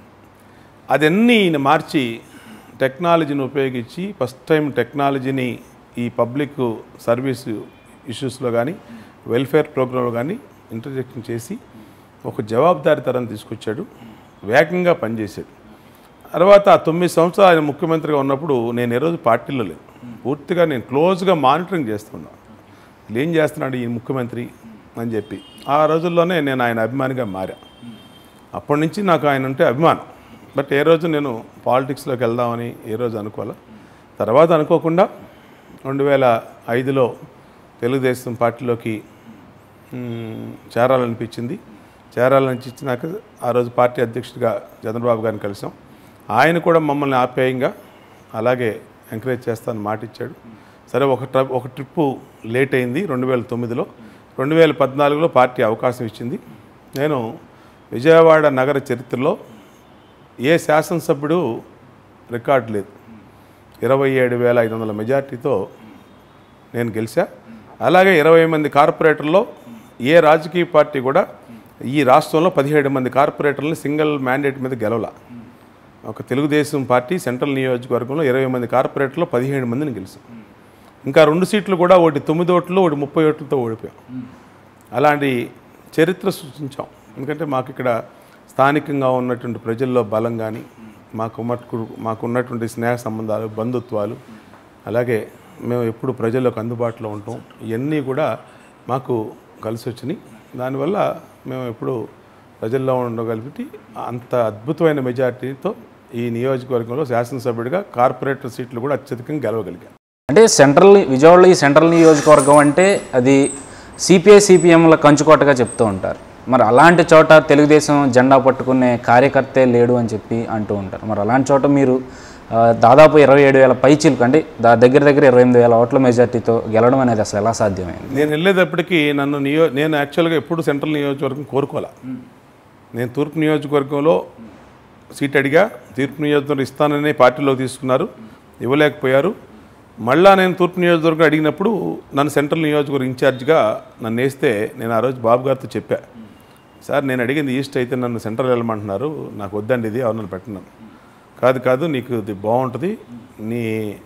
అదన్నీ ఈయన మార్చి టెక్నాలజీని ఉపయోగించి ఫస్ట్ టైం టెక్నాలజీని ఈ పబ్లిక్ సర్వీస్ ఇష్యూస్లో కానీ వెల్ఫేర్ ప్రోగ్రాంలో కానీ ఇంటర్జెక్షన్ చేసి ఒక జవాబుదారీతనం తీసుకొచ్చాడు. వేగంగా పనిచేశాడు. తర్వాత ఆ తొమ్మిది సంవత్సరాలు ఆయన ముఖ్యమంత్రిగా ఉన్నప్పుడు నేను ఏ రోజు పార్టీలో లేదు. పూర్తిగా నేను క్లోజ్గా మానిటరింగ్ చేస్తున్నాను, ఏం చేస్తున్నాడు ఈ ముఖ్యమంత్రి అని చెప్పి. ఆ రోజుల్లోనే నేను ఆయన అభిమానిగా మారా. అప్పటి నుంచి నాకు ఆయన అంటే అభిమానం. బట్ ఏ రోజు నేను పాలిటిక్స్లోకి వెళ్దామని ఏ రోజు అనుకోలే. తర్వాత అనుకోకుండా రెండు వేల ఐదులో తెలుగుదేశం పార్టీలోకి చేరాలనిపించింది. చేరాలనిపించినాక ఆ రోజు పార్టీ అధ్యక్షుడిగా చంద్రబాబు గారిని కలిసాం. ఆయన కూడా మమ్మల్ని ఆప్యాయంగా అలాగే ఎంకరేజ్ చేస్తానని మాట ఇచ్చాడు. సరే, ఒక ట్రిప్ ఒక ట్రిప్పు లేట్ అయింది రెండు వేల తొమ్మిదిలో. రెండు వేల పద్నాలుగులో పార్టీ అవకాశం ఇచ్చింది. నేను విజయవాడ నగర చరిత్రలో ఏ శాసనసభ్యుడు రికార్డు లేదు, ఇరవై ఏడు వేల ఐదు వందల మెజార్టీతో నేను గెలిచా. అలాగే ఇరవై మంది కార్పొరేటర్లో ఏ రాజకీయ పార్టీ కూడా ఈ రాష్ట్రంలో పదిహేడు మంది కార్పొరేటర్లను సింగిల్ మ్యాండేట్ మీద గెలవాల. ఒక తెలుగుదేశం పార్టీ సెంట్రల్ నియోజకవర్గంలో ఇరవై మంది కార్పొరేటర్లో పదిహేడు మందిని గెలుస్తాం. ఇంకా రెండు సీట్లు కూడా ఒకటి తొమ్మిది ఓట్లు ఒకటి ముప్పై ఓట్లతో ఓడిపోయాం. అలాంటి చరిత్ర సృష్టించాం. ఎందుకంటే మాకు ఇక్కడ స్థానికంగా ఉన్నటువంటి ప్రజల్లో బలం కానీ మాకు మటుకు మాకు ఉన్నటువంటి స్నేహ సంబంధాలు, బంధుత్వాలు, అలాగే మేము ఎప్పుడు ప్రజలకు అందుబాటులో ఉంటాం, ఇవన్నీ కూడా మాకు కలిసి వచ్చినాయి. దానివల్ల మేము ఎప్పుడు ప్రజల్లో ఉండగలిగి అంత అద్భుతమైన మెజార్టీతో ఈ నియోజకవర్గంలో శాసనసభ్యుడిగా కార్పొరేటర్ సీట్లు కూడా అత్యధికంగా గెలవగలిగాం. అంటే సెంట్రల్ విజయవాడలో ఈ సెంట్రల్ నియోజకవర్గం అంటే అది సిపిఐ సిపిఎంల కంచుకోటగా చెప్తూ ఉంటారు. మరి అలాంటి చోట తెలుగుదేశం జెండా పట్టుకునే కార్యకర్తే లేడు అని చెప్పి అంటూ ఉంటారు. మరి అలాంటి చోట మీరు దాదాపు ఇరవై ఏడు వేల పైచీలకు అంటే దా దగ్గర దగ్గర ఇరవై ఎనిమిది వేల ఓట్ల మెజార్టీతో గెలవడం అనేది అసలు ఎలా సాధ్యమైంది? నేను వెళ్ళేటప్పటికీ నన్ను నియో నేను యాక్చువల్గా ఎప్పుడు సెంట్రల్ నియోజకవర్గం కోరుకోలే. నేను తూర్పు నియోజకవర్గంలో సీట్ అడిగా, తూర్పు నియోజకవర్గం ఇస్తానని పార్టీలోకి తీసుకున్నారు, ఇవ్వలేకపోయారు. మళ్ళా నేను తూర్పు నియోజకవర్గం అడిగినప్పుడు నన్ను సెంట్రల్ నియోజకవర్గం ఇన్ఛార్జ్గా నన్ను వేస్తే నేను ఆ రోజు బాబు గారితో చెప్పా, సార్ నేను అడిగింది ఈస్ట్ అయితే నన్ను సెంట్రల్ వెళ్ళమంటున్నారు, నాకు వద్దండి ఇది ఎవరిని పెట్టినాను. కాదు కాదు నీకు ఇది బాగుంటుంది, నీ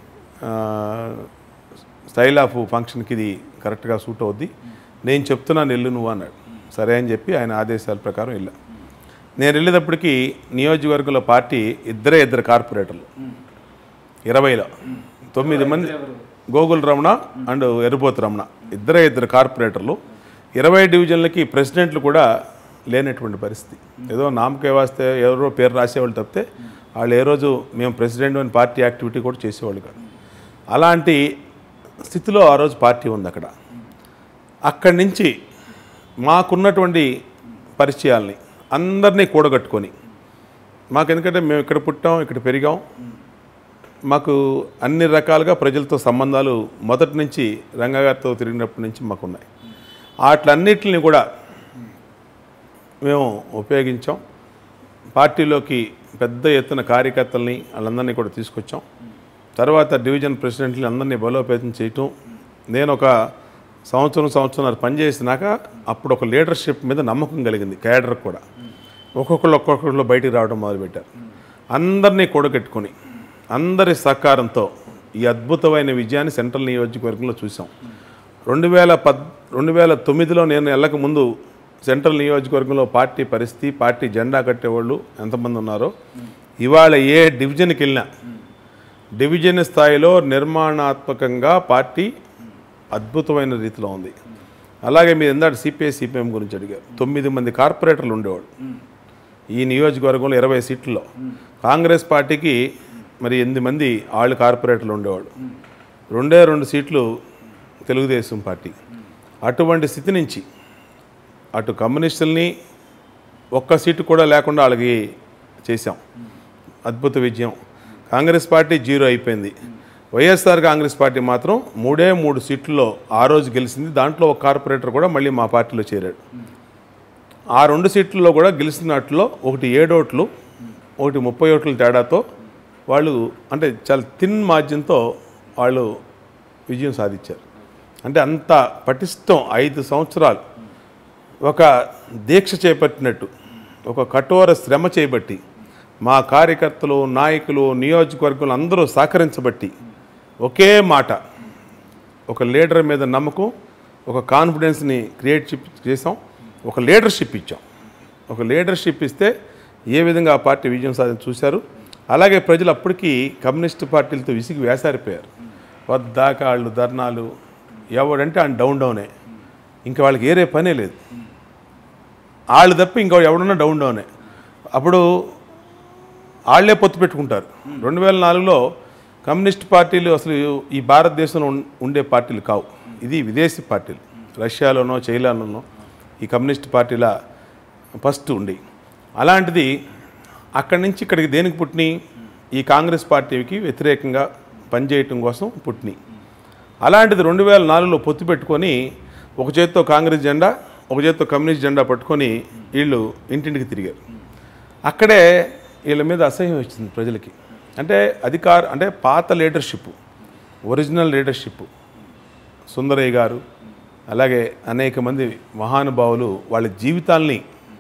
స్టైల్ ఆఫ్ ఫంక్షన్కి ఇది కరెక్ట్గా సూట్ అవుద్ది, నేను చెప్తున్నాను వెళ్ళు నువ్వు అన్నాడు. సరే అని చెప్పి ఆయన ఆదేశాల ప్రకారం వెళ్ళా. నేను వెళ్ళేటప్పటికి నియోజకవర్గంలో పార్టీ ఇద్దరే ఇద్దరు కార్పొరేటర్లు, ఇరవైలో తొమ్మిది మంది, గోగుల్ రమణ అండ్ ఎర్రపోతు రమణ ఇద్దరే ఇద్దరు కార్పొరేటర్లు. ఇరవై డివిజన్లకి ప్రెసిడెంట్లు కూడా లేనటువంటి పరిస్థితి. ఏదో నామకే వాస్తే ఎవరో పేరు రాసేవాళ్ళు తప్పితే వాళ్ళు ఏ రోజు మేము ప్రెసిడెంట్ అని పార్టీ యాక్టివిటీ కూడా చేసేవాళ్ళు కాదు. అలాంటి స్థితిలో ఆ రోజు పార్టీ ఉంది అక్కడ. అక్కడి నుంచి మాకున్నటువంటి పరిచయాల్ని అందరినీ కూడగట్టుకొని, మాకు ఎందుకంటే మేము ఇక్కడ పుట్టాం, ఇక్కడ పెరిగాం, మాకు అన్ని రకాలుగా ప్రజలతో సంబంధాలు మొదటి నుంచి రంగగారితో తిరిగినప్పటి నుంచి మాకున్నాయి. వాటిలన్నిటిని కూడా మేము ఉపయోగించాం. పార్టీలోకి పెద్ద ఎత్తున కార్యకర్తల్ని వాళ్ళందరినీ కూడా తీసుకొచ్చాం. తర్వాత డివిజన్ ప్రెసిడెంట్ని అందరినీ బలోపేతం చేయటం. నేను ఒక సంవత్సరం సంవత్సరం పనిచేసినాక అప్పుడు ఒక లీడర్షిప్ మీద నమ్మకం కలిగింది క్యాడర్ కూడా. ఒక్కొక్కళ్ళు ఒక్కొక్కళ్ళు బయటికి రావడం మొదలుపెట్టారు. అందరినీ కూడగట్టుకొని అందరి సహకారంతో ఈ అద్భుతమైన విజయాన్ని సెంట్రల్ నియోజకవర్గంలో చూసాం. రెండు వేల పద్ రెండు వేల తొమ్మిదిలో నేను వెళ్ళక ముందు సెంట్రల్ నియోజకవర్గంలో పార్టీ పరిస్థితి, పార్టీ జెండా కట్టేవాళ్ళు ఎంతమంది ఉన్నారో ఇవాళ ఏ డివిజన్కి వెళ్ళినా డివిజన్ స్థాయిలో నిర్మాణాత్మకంగా పార్టీ అద్భుతమైన రీతిలో ఉంది. అలాగే మీరు ఎందాడు సిపిఐ సిపిఎం గురించి అడిగారు. తొమ్మిది మంది కార్పొరేటర్లు ఉండేవాడు ఈ నియోజకవర్గంలో ఇరవై సీట్లలో. కాంగ్రెస్ పార్టీకి మరి ఎనిమిది మంది ఆళ్ళు కార్పొరేటర్లు ఉండేవాళ్ళు, రెండే రెండు సీట్లు తెలుగుదేశం పార్టీ. అటువంటి స్థితి నుంచి అటు కమ్యూనిస్టుల్ని ఒక్క సీటు కూడా లేకుండా వాళ్ళకి చేశాం. అద్భుత విజయం. కాంగ్రెస్ పార్టీ జీరో అయిపోయింది. వైఎస్ఆర్ కాంగ్రెస్ పార్టీ మాత్రం మూడే మూడు సీట్లలో ఆ రోజు గెలిచింది. దాంట్లో ఒక కార్పొరేటర్ కూడా మళ్ళీ మా పార్టీలో చేరాడు. ఆ రెండు సీట్లలో కూడా గెలిచినట్లో ఒకటి ఏడు ఓట్లు, ఒకటి ముప్పై ఓట్ల తేడాతో వాళ్ళు అంటే చాలా థిన్ మార్జిన్తో వాళ్ళు విజయం సాధించారు. అంటే అంత పటిష్టం ఐదు సంవత్సరాలు ఒక దీక్ష చేపట్టినట్టు, ఒక కఠోర శ్రమ చేపట్టి మా కార్యకర్తలు, నాయకులు, నియోజకవర్గంలో అందరూ సహకరించబట్టి ఒకే మాట, ఒక లీడర్ మీద నమ్మకం, ఒక కాన్ఫిడెన్స్ని క్రియేట్ చేసాం, ఒక లీడర్షిప్ ఇచ్చాం. ఒక లీడర్షిప్ ఇస్తే ఏ విధంగా ఆ పార్టీ విజయం సాధించి చూశారు. అలాగే ప్రజలు అప్పటికి కమ్యూనిస్టు పార్టీలతో విసిగి వేసారిపోయారు. వద్దాకా వాళ్ళు ధర్నాలు, ఎవడంటే ఆయన డౌన్ డౌనే, ఇంకా వాళ్ళకి ఏరే పనే లేదు. వాళ్ళు తప్ప ఇంకో ఎవడన్నా డౌన్ డౌనే. అప్పుడు వాళ్లే పొత్తు పెట్టుకుంటారు. రెండు వేల నాలుగులో కమ్యూనిస్ట్ పార్టీలు అసలు ఈ భారతదేశంలో ఉండే పార్టీలు కావు, ఇది విదేశీ పార్టీలు. రష్యాలోనో చైనాలోనో ఈ కమ్యూనిస్ట్ పార్టీల ఫస్ట్ ఉండి, అలాంటిది అక్కడి నుంచి ఇక్కడికి దేనికి పుట్టినాయి? ఈ కాంగ్రెస్ పార్టీకి వ్యతిరేకంగా పనిచేయటం కోసం పుట్టినాయి. అలాంటిది రెండు వేల నాలుగులో పొత్తు పెట్టుకొని ఒక చేత్తో కాంగ్రెస్ జెండా, ఒక చేత్తో కమ్యూనిస్ట్ జెండా పట్టుకొని వీళ్ళు ఇంటింటికి తిరిగారు. అక్కడే వీళ్ళ మీద అసహ్యం వచ్చింది ప్రజలకి. అంటే అధికార అంటే పాత లీడర్షిప్, ఒరిజినల్ లీడర్షిప్, సుందరయ్య గారు అలాగే అనేక మంది మహానుభావులు వాళ్ళ జీవితాల్ని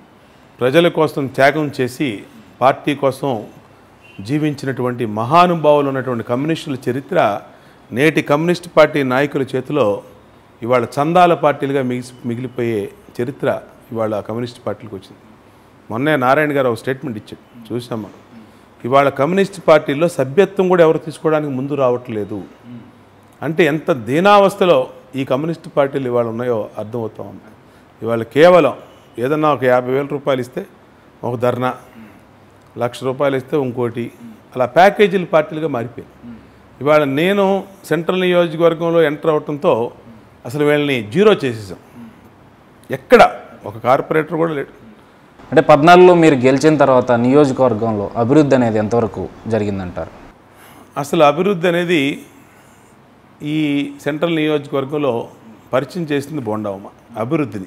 ప్రజల కోసం త్యాగం చేసి పార్టీ కోసం జీవించినటువంటి మహానుభావులు ఉన్నటువంటి కమ్యూనిస్టుల చరిత్ర నేటి కమ్యూనిస్ట్ పార్టీ నాయకుల చేతిలో ఇవాళ చందాల పార్టీలుగా మిగి మిగిలిపోయే చరిత్ర ఇవాళ కమ్యూనిస్ట్ పార్టీలకు వచ్చింది. మొన్నే నారాయణ గారు ఒక స్టేట్మెంట్ ఇచ్చాడు, చూసాం మనం. ఇవాళ కమ్యూనిస్ట్ పార్టీల్లో సభ్యత్వం కూడా ఎవరు తీసుకోవడానికి ముందు రావట్లేదు అంటే ఎంత దీనావస్థలో ఈ కమ్యూనిస్ట్ పార్టీలు ఇవాళ ఉన్నాయో అర్థమవుతూ ఉంది. ఇవాళ కేవలం ఏదన్నా ఒక యాభై వేల రూపాయలు ఇస్తే ఒక ధర్నా, లక్ష రూపాయలు ఇస్తే ఇంకోటి, అలా ప్యాకేజీల పార్టీలుగా మారిపోయాయి. ఇవాళ నేను సెంట్రల్ నియోజకవర్గంలో ఎంటర్ అవడంతో అసలు వీళ్ళని జీరో చేసేసాం. ఎక్కడ ఒక కార్పొరేటర్ కూడా లేడు. అంటే పద్నాలుగులో మీరు గెలిచిన తర్వాత నియోజకవర్గంలో అభివృద్ధి అనేది ఎంతవరకు జరిగిందంటారు? అసలు అభివృద్ధి అనేది ఈ సెంట్రల్ నియోజకవర్గంలో పరిచయం చేసింది బోండావమ్మ అభివృద్ధిని.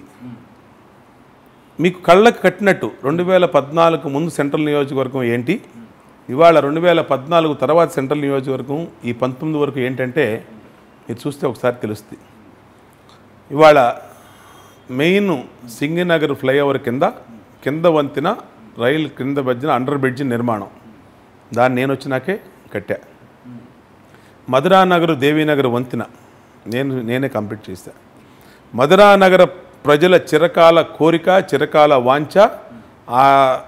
మీకు కళ్ళకు కట్టినట్టు రెండు వేల పద్నాలుగు ముందు సెంట్రల్ నియోజకవర్గం ఏంటి, ఇవాళ రెండు వేల పద్నాలుగు తర్వాత సెంట్రల్ నియోజకవర్గం ఈ పంతొమ్మిది వరకు ఏంటంటే మీరు చూస్తే ఒకసారి తెలుస్తుంది. ఇవాళ మెయిన్ సింగనగర్ ఫ్లైఓవర్ కింద కింద వంతెన రైలు కింద మధ్యన అండర్ బ్రిడ్జ్ నిర్మాణం, దాన్ని నేను వచ్చినాకే కట్టా. మధురానగర్ దేవీనగర్ వంతెన నేను నేనే కంప్లీట్ చేశాను. మధురానగర ప్రజల చిరకాల కోరిక, చిరకాల వాంఛ ఆ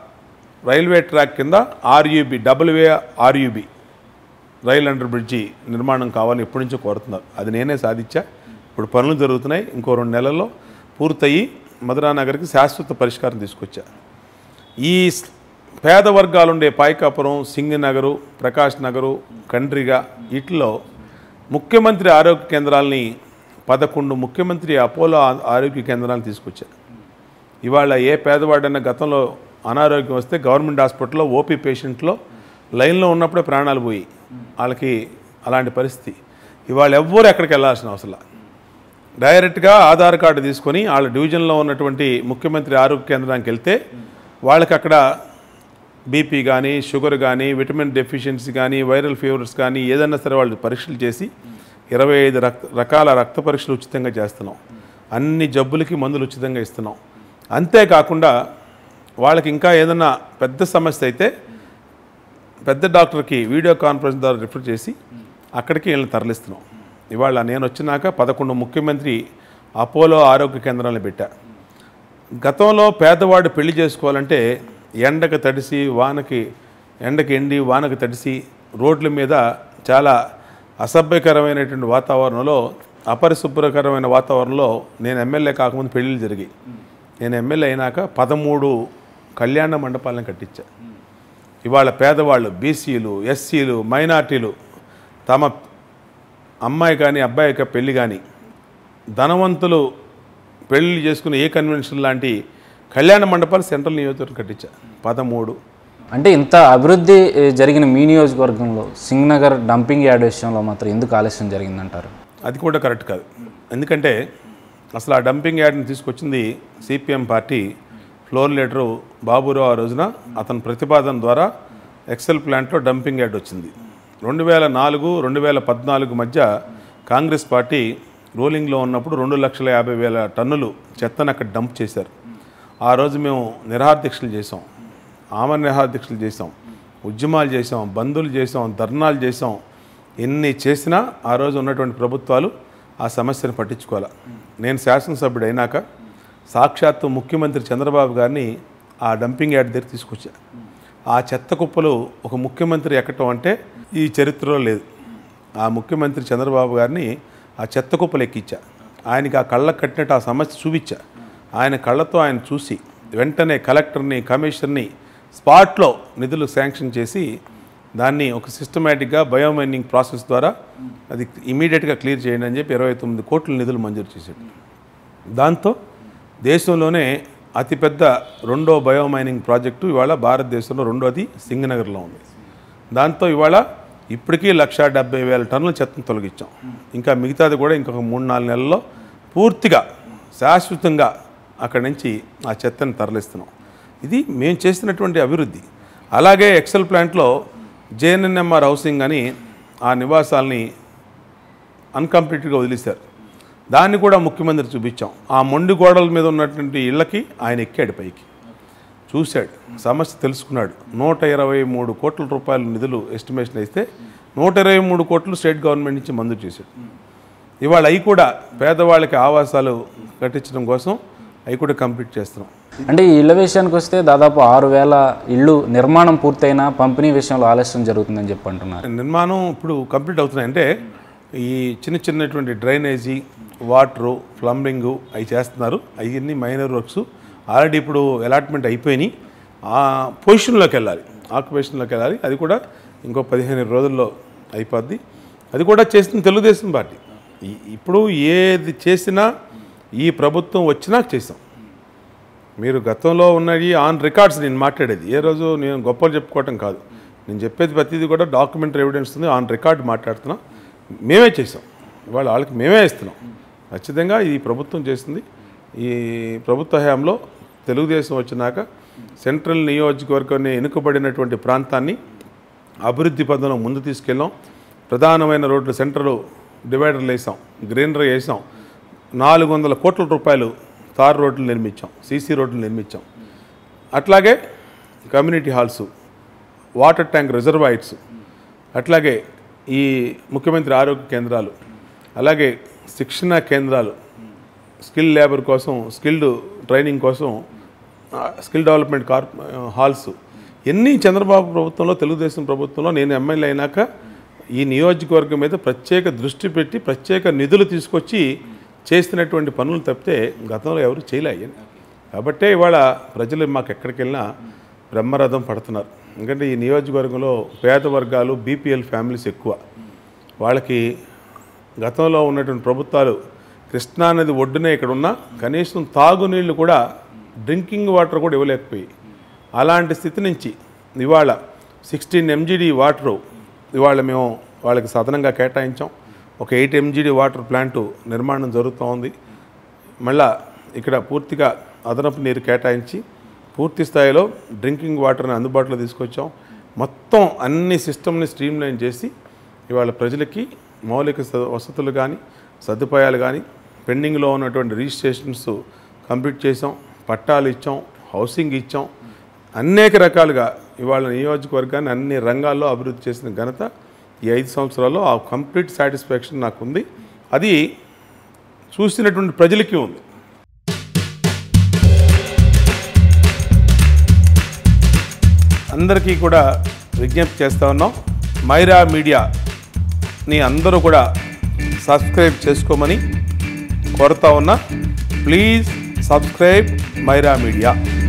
రైల్వే ట్రాక్ కింద RUB W A RUB rail under bridge నిర్మాణం కావాలని ఎప్పటి నుంచో కోరుతున్నారు. అది నేనే సాధించా. ఇప్పుడు పనులు జరుగుతున్నాయి. ఇంకో రెండు నెలల్లో పూర్తయి మధురానగర్కి శాశ్వత పరిష్కారం తీసుకొచ్చా. ఈ పేద వర్గాలు ఉండే పాయకాపురం, సింగనగరు, ప్రకాష్ నగరు, కండ్రిగా వీటిలో ముఖ్యమంత్రి ఆరోగ్య కేంద్రాలని పదకొండు ముఖ్యమంత్రి అపోలో ఆరోగ్య కేంద్రాలను తీసుకొచ్చా. ఇవాళ ఏ పేదవాడైనా గతంలో అనారోగ్యం వస్తే గవర్నమెంట్ హాస్పిటల్లో ఓపీ పేషెంట్లో లైన్లో ఉన్నప్పుడే ప్రాణాలు పోయి వాళ్ళకి అలాంటి పరిస్థితి. ఇవాళ ఎవ్వరూ ఎక్కడికి వెళ్ళాల్సిన అవసరం, డైరెక్ట్గా ఆధార్ కార్డు తీసుకొని వాళ్ళ డివిజన్లో ఉన్నటువంటి ముఖ్యమంత్రి ఆరోగ్య కేంద్రానికి వెళ్తే వాళ్ళకి అక్కడ బీపీ కానీ, షుగర్ కానీ, విటమిన్ డెఫిషియన్సీ కానీ, వైరల్ ఫీవర్స్ కానీ ఏదైనా సరే వాళ్ళు పరీక్షలు చేసి ఇరవై ఐదు రక్త రకాల రక్త పరీక్షలు ఉచితంగా చేస్తున్నాం. అన్ని జబ్బులకి మందులు ఉచితంగా ఇస్తున్నాం. అంతేకాకుండా వాళ్ళకి ఇంకా ఏదైనా పెద్ద సమస్య అయితే పెద్ద డాక్టర్కి వీడియో కాన్ఫరెన్స్ ద్వారా రిఫర్ చేసి అక్కడికి వీళ్ళని తరలిస్తున్నాం. ఇవాళ నేను వచ్చినాక పదకొండు ముఖ్యమంత్రి అపోలో ఆరోగ్య కేంద్రాలను పెట్టా. గతంలో పేదవాడు పెళ్లి చేసుకోవాలంటే ఎండకు తడిసి వానకి ఎండకి ఎండి వానకి తడిసి రోడ్ల మీద చాలా అసభ్యకరమైనటువంటి వాతావరణంలో, అపరిశుభ్రకరమైన వాతావరణంలో నేను ఎమ్మెల్యే కాకముందు పెళ్ళిళ్ళు జరిగాయి. నేను ఎమ్మెల్యే అయినాక పదమూడు కళ్యాణ మండపాలను కట్టించా. ఇవాళ పేదవాళ్ళు, బీసీలు, ఎస్సీలు, మైనార్టీలు తమ అమ్మాయి కానీ అబ్బాయి యొక్క పెళ్ళి కానీ ధనవంతులు పెళ్ళి చేసుకునే ఏ కన్వెన్షన్ లాంటి కళ్యాణ మండపాలు సెంట్రల్ నియోజకవర్గం కట్టించా పదమూడు. అంటే ఇంత అభివృద్ధి జరిగిన మీ నియోజకవర్గంలో సింగనగర్ డంపింగ్ యార్డ్ విషయంలో మాత్రం ఎందుకు ఆలస్యం జరిగిందంటారు? అది కూడా కరెక్ట్ కాదు. ఎందుకంటే అసలు ఆ డంపింగ్ యార్డ్ని తీసుకొచ్చింది CPM party floor leader Baburao. ఆ రోజున అతని ప్రతిపాదన ద్వారా ఎక్సెల్ ప్లాంట్లో డంపింగ్ యార్డ్ వచ్చింది. రెండు వేల నాలుగు రెండు వేల పద్నాలుగు మధ్య కాంగ్రెస్ పార్టీ రూలింగ్లో ఉన్నప్పుడు రెండు లక్షల యాభై వేల టన్నులు చెత్తను అక్కడ డంప్ చేశారు. ఆ రోజు మేము నిరాహారదీక్షలు చేసాం, ఆమరణ నిరాహారదీక్షలు చేసాం, ఉద్యమాలు చేసాం, బంధులు చేసాం, ధర్నాలు చేసాం. ఎన్ని చేసినా ఆ రోజు ఉన్నటువంటి ప్రభుత్వాలు ఆ సమస్యను పట్టించుకోవాలి. నేను శాసనసభ్యుడు అయినాక సాక్షాత్తు ముఖ్యమంత్రి చంద్రబాబు గారిని ఆ డంపింగ్ యార్డ్ దగ్గర తీసుకొచ్చా. ఆ చెత్త కుప్పలు ఒక ముఖ్యమంత్రి ఎక్కటం అంటే ఈ చరిత్రలో లేదు. ఆ ముఖ్యమంత్రి చంద్రబాబు గారిని ఆ చెత్త కుప్పలు ఎక్కించా. ఆయనకి ఆ కళ్ళకు కట్టినట్టు ఆ సమస్య చూపించా. ఆయన కళ్ళతో ఆయన చూసి వెంటనే కలెక్టర్ని, కమిషనర్ని స్పాట్లో నిధులు శాంక్షన్ చేసి దాన్ని ఒక సిస్టమేటిక్గా బయోమైనింగ్ ప్రాసెస్ ద్వారా అది ఇమీడియట్గా క్లియర్ చేయండి అని చెప్పి ఇరవై తొమ్మిది కోట్ల నిధులు మంజూరు చేశాడు. దాంతో దేశంలోనే అతిపెద్ద రెండో బయోమైనింగ్ ప్రాజెక్టు ఇవాళ భారతదేశంలో రెండోది సింగనగర్లో ఉంది. దాంతో ఇవాళ ఇప్పటికీ లక్షా డెబ్బై వేల టన్నుల చెత్తను తొలగించాం. ఇంకా మిగతాది కూడా ఇంకొక మూడు నాలుగు నెలల్లో పూర్తిగా శాశ్వతంగా అక్కడి నుంచి ఆ చెత్తను తరలిస్తున్నాం. ఇది మేము చేసినటువంటి అభివృద్ధి. అలాగే ఎక్సెల్ ప్లాంట్లో జేఎన్ఎన్ఎంఆర్ హౌసింగ్ అని ఆ నివాసాలని అన్కంప్లీట్గా వదిలేశారు. దాన్ని కూడా ముఖ్యమంత్రి చూపించాం. ఆ మొండి గోడల మీద ఉన్నటువంటి ఇళ్ళకి ఆయన ఎక్కాడు పైకి. చూశాడు, సమస్య తెలుసుకున్నాడు. నూట ఇరవై మూడు కోట్ల రూపాయల నిధులు ఎస్టిమేషన్ అయితే నూట ఇరవై మూడు కోట్లు స్టేట్ గవర్నమెంట్ నుంచి మంజూరు చేశాడు. ఇవాళ అవి కూడా పేదవాళ్ళకి ఆవాసాలు కట్టించడం కోసం అవి కూడా కంప్లీట్ చేస్తున్నాం. అంటే ఈ ఇళ్ల విషయానికి వస్తే దాదాపు ఆరు వేల ఇళ్ళు నిర్మాణం పూర్తయినా పంపిణీ విషయంలో ఆలస్యం జరుగుతుందని చెప్పి అంటున్నారు. నిర్మాణం ఇప్పుడు కంప్లీట్ అవుతున్నాయి. అంటే ఈ చిన్న చిన్నటువంటి డ్రైనేజీ, వాటరు, ప్లంబింగు అవి చేస్తున్నారు. అవన్నీ మైనర్ వర్క్స్. ఆల్రెడీ ఇప్పుడు అలాట్మెంట్ అయిపోయినాయి. ఆ పొజిషన్లోకి వెళ్ళాలి, ఆక్యుపేషన్లోకి వెళ్ళాలి. అది కూడా ఇంకో పదిహేను రోజుల్లో అయిపోద్ది. అది కూడా చేస్తుంది తెలుగుదేశం పార్టీ. ఇప్పుడు ఏది చేసినా ఈ ప్రభుత్వం వచ్చినా చేసాం. మీరు గతంలో ఉన్నవి ఆన్ రికార్డ్స్ నేను మాట్లాడేది. ఏ రోజు నేను గొప్పలు చెప్పుకోవటం కాదు, నేను చెప్పేది ప్రతిదీ కూడా డాక్యుమెంటరీ ఎవిడెన్స్ ఉంది. ఆన్ రికార్డ్ మాట్లాడుతున్నా. మేమే చేసాం, ఇవాళ వాళ్ళకి మేమే ఇస్తున్నాం. ఖచ్చితంగా ఈ ప్రభుత్వం చేసింది. ఈ ప్రభుత్వ హయాంలో తెలుగుదేశం వచ్చినాక సెంట్రల్ నియోజకవర్గాన్ని వెనుకబడినటువంటి ప్రాంతాన్ని అభివృద్ధి పథంలో ముందు తీసుకెళ్ళాం. ప్రధానమైన రోడ్లు సెంట్రల్ డివైడర్లు వేసాం, గ్రీనరీ వేసాం. నాలుగు వందల కోట్ల రూపాయలు తార్ రోడ్లు నిర్మించాం, సీసీ రోడ్లు నిర్మించాం. అట్లాగే community halls, water tank reservoirs, అట్లాగే ఈ ముఖ్యమంత్రి ఆరోగ్య కేంద్రాలు, అలాగే శిక్షణా కేంద్రాలు, స్కిల్ లేబర్ కోసం, స్కిల్డ్ ట్రైనింగ్ కోసం స్కిల్ డెవలప్మెంట్ కార్ హాల్స్ ఎన్ని చంద్రబాబు ప్రభుత్వంలో, తెలుగుదేశం ప్రభుత్వంలో నేను ఎమ్మెల్యే అయినాక ఈ నియోజకవర్గం మీద ప్రత్యేక దృష్టి పెట్టి ప్రత్యేక నిధులు తీసుకొచ్చి చేస్తున్నటువంటి పనులు తప్పితే గతంలో ఎవరు చేయలేరు. కాబట్టే ఇవాళ ప్రజలు మాకు ఎక్కడికి వెళ్ళినా బ్రహ్మరథం పడుతున్నారు. ఎందుకంటే ఈ నియోజకవర్గంలో పేద వర్గాలు, బీపీఎల్ ఫ్యామిలీస్ ఎక్కువ. వాళ్ళకి గతంలో ఉన్నటువంటి ప్రభుత్వాలు కృష్ణానది ఒడ్డునే ఇక్కడ ఉన్న కనీసం తాగునీళ్ళు కూడా, డ్రింకింగ్ వాటర్ కూడా ఇవ్వలేకపోయి, అలాంటి స్థితి నుంచి ఇవాళ సిక్స్టీన్ ఎంజీడీ వాటరు ఇవాళ మేము వాళ్ళకి సదనంగా కేటాయించాం. ఒక ఎయిట్ ఎంజీడీ వాటర్ ప్లాంటు నిర్మాణం జరుగుతూ ఉంది. మళ్ళా ఇక్కడ పూర్తిగా అదనపు నీరు కేటాయించి పూర్తి స్థాయిలో డ్రింకింగ్ వాటర్ని అందుబాటులో తీసుకొచ్చాం. మొత్తం అన్ని సిస్టమ్ని స్ట్రీమ్లైన్ చేసి ఇవాళ ప్రజలకి మౌలిక వసతులు కానీ, సదుపాయాలు కానీ, పెండింగ్లో ఉన్నటువంటి రిజిస్ట్రేషన్స్ కంప్లీట్ చేసాం, పట్టాలు ఇచ్చాం, హౌసింగ్ ఇచ్చాం. అనేక రకాలుగా ఇవాళ నియోజకవర్గాన్ని అన్ని రంగాల్లో అభివృద్ధి చేసిన ఘనత ఈ ఐదు సంవత్సరాల్లో ఆ కంప్లీట్ సాటిస్ఫాక్షన్ నాకు ఉంది. అది చూసినటువంటి ప్రజలకి ఉంది. అందరికీ కూడా విజ్ఞప్తి చేస్తూ ఉన్నాం, మైరా మీడియాని అందరూ కూడా సబ్స్క్రైబ్ చేసుకోమని కోరుతా ఉన్నా. Please subscribe Myra media.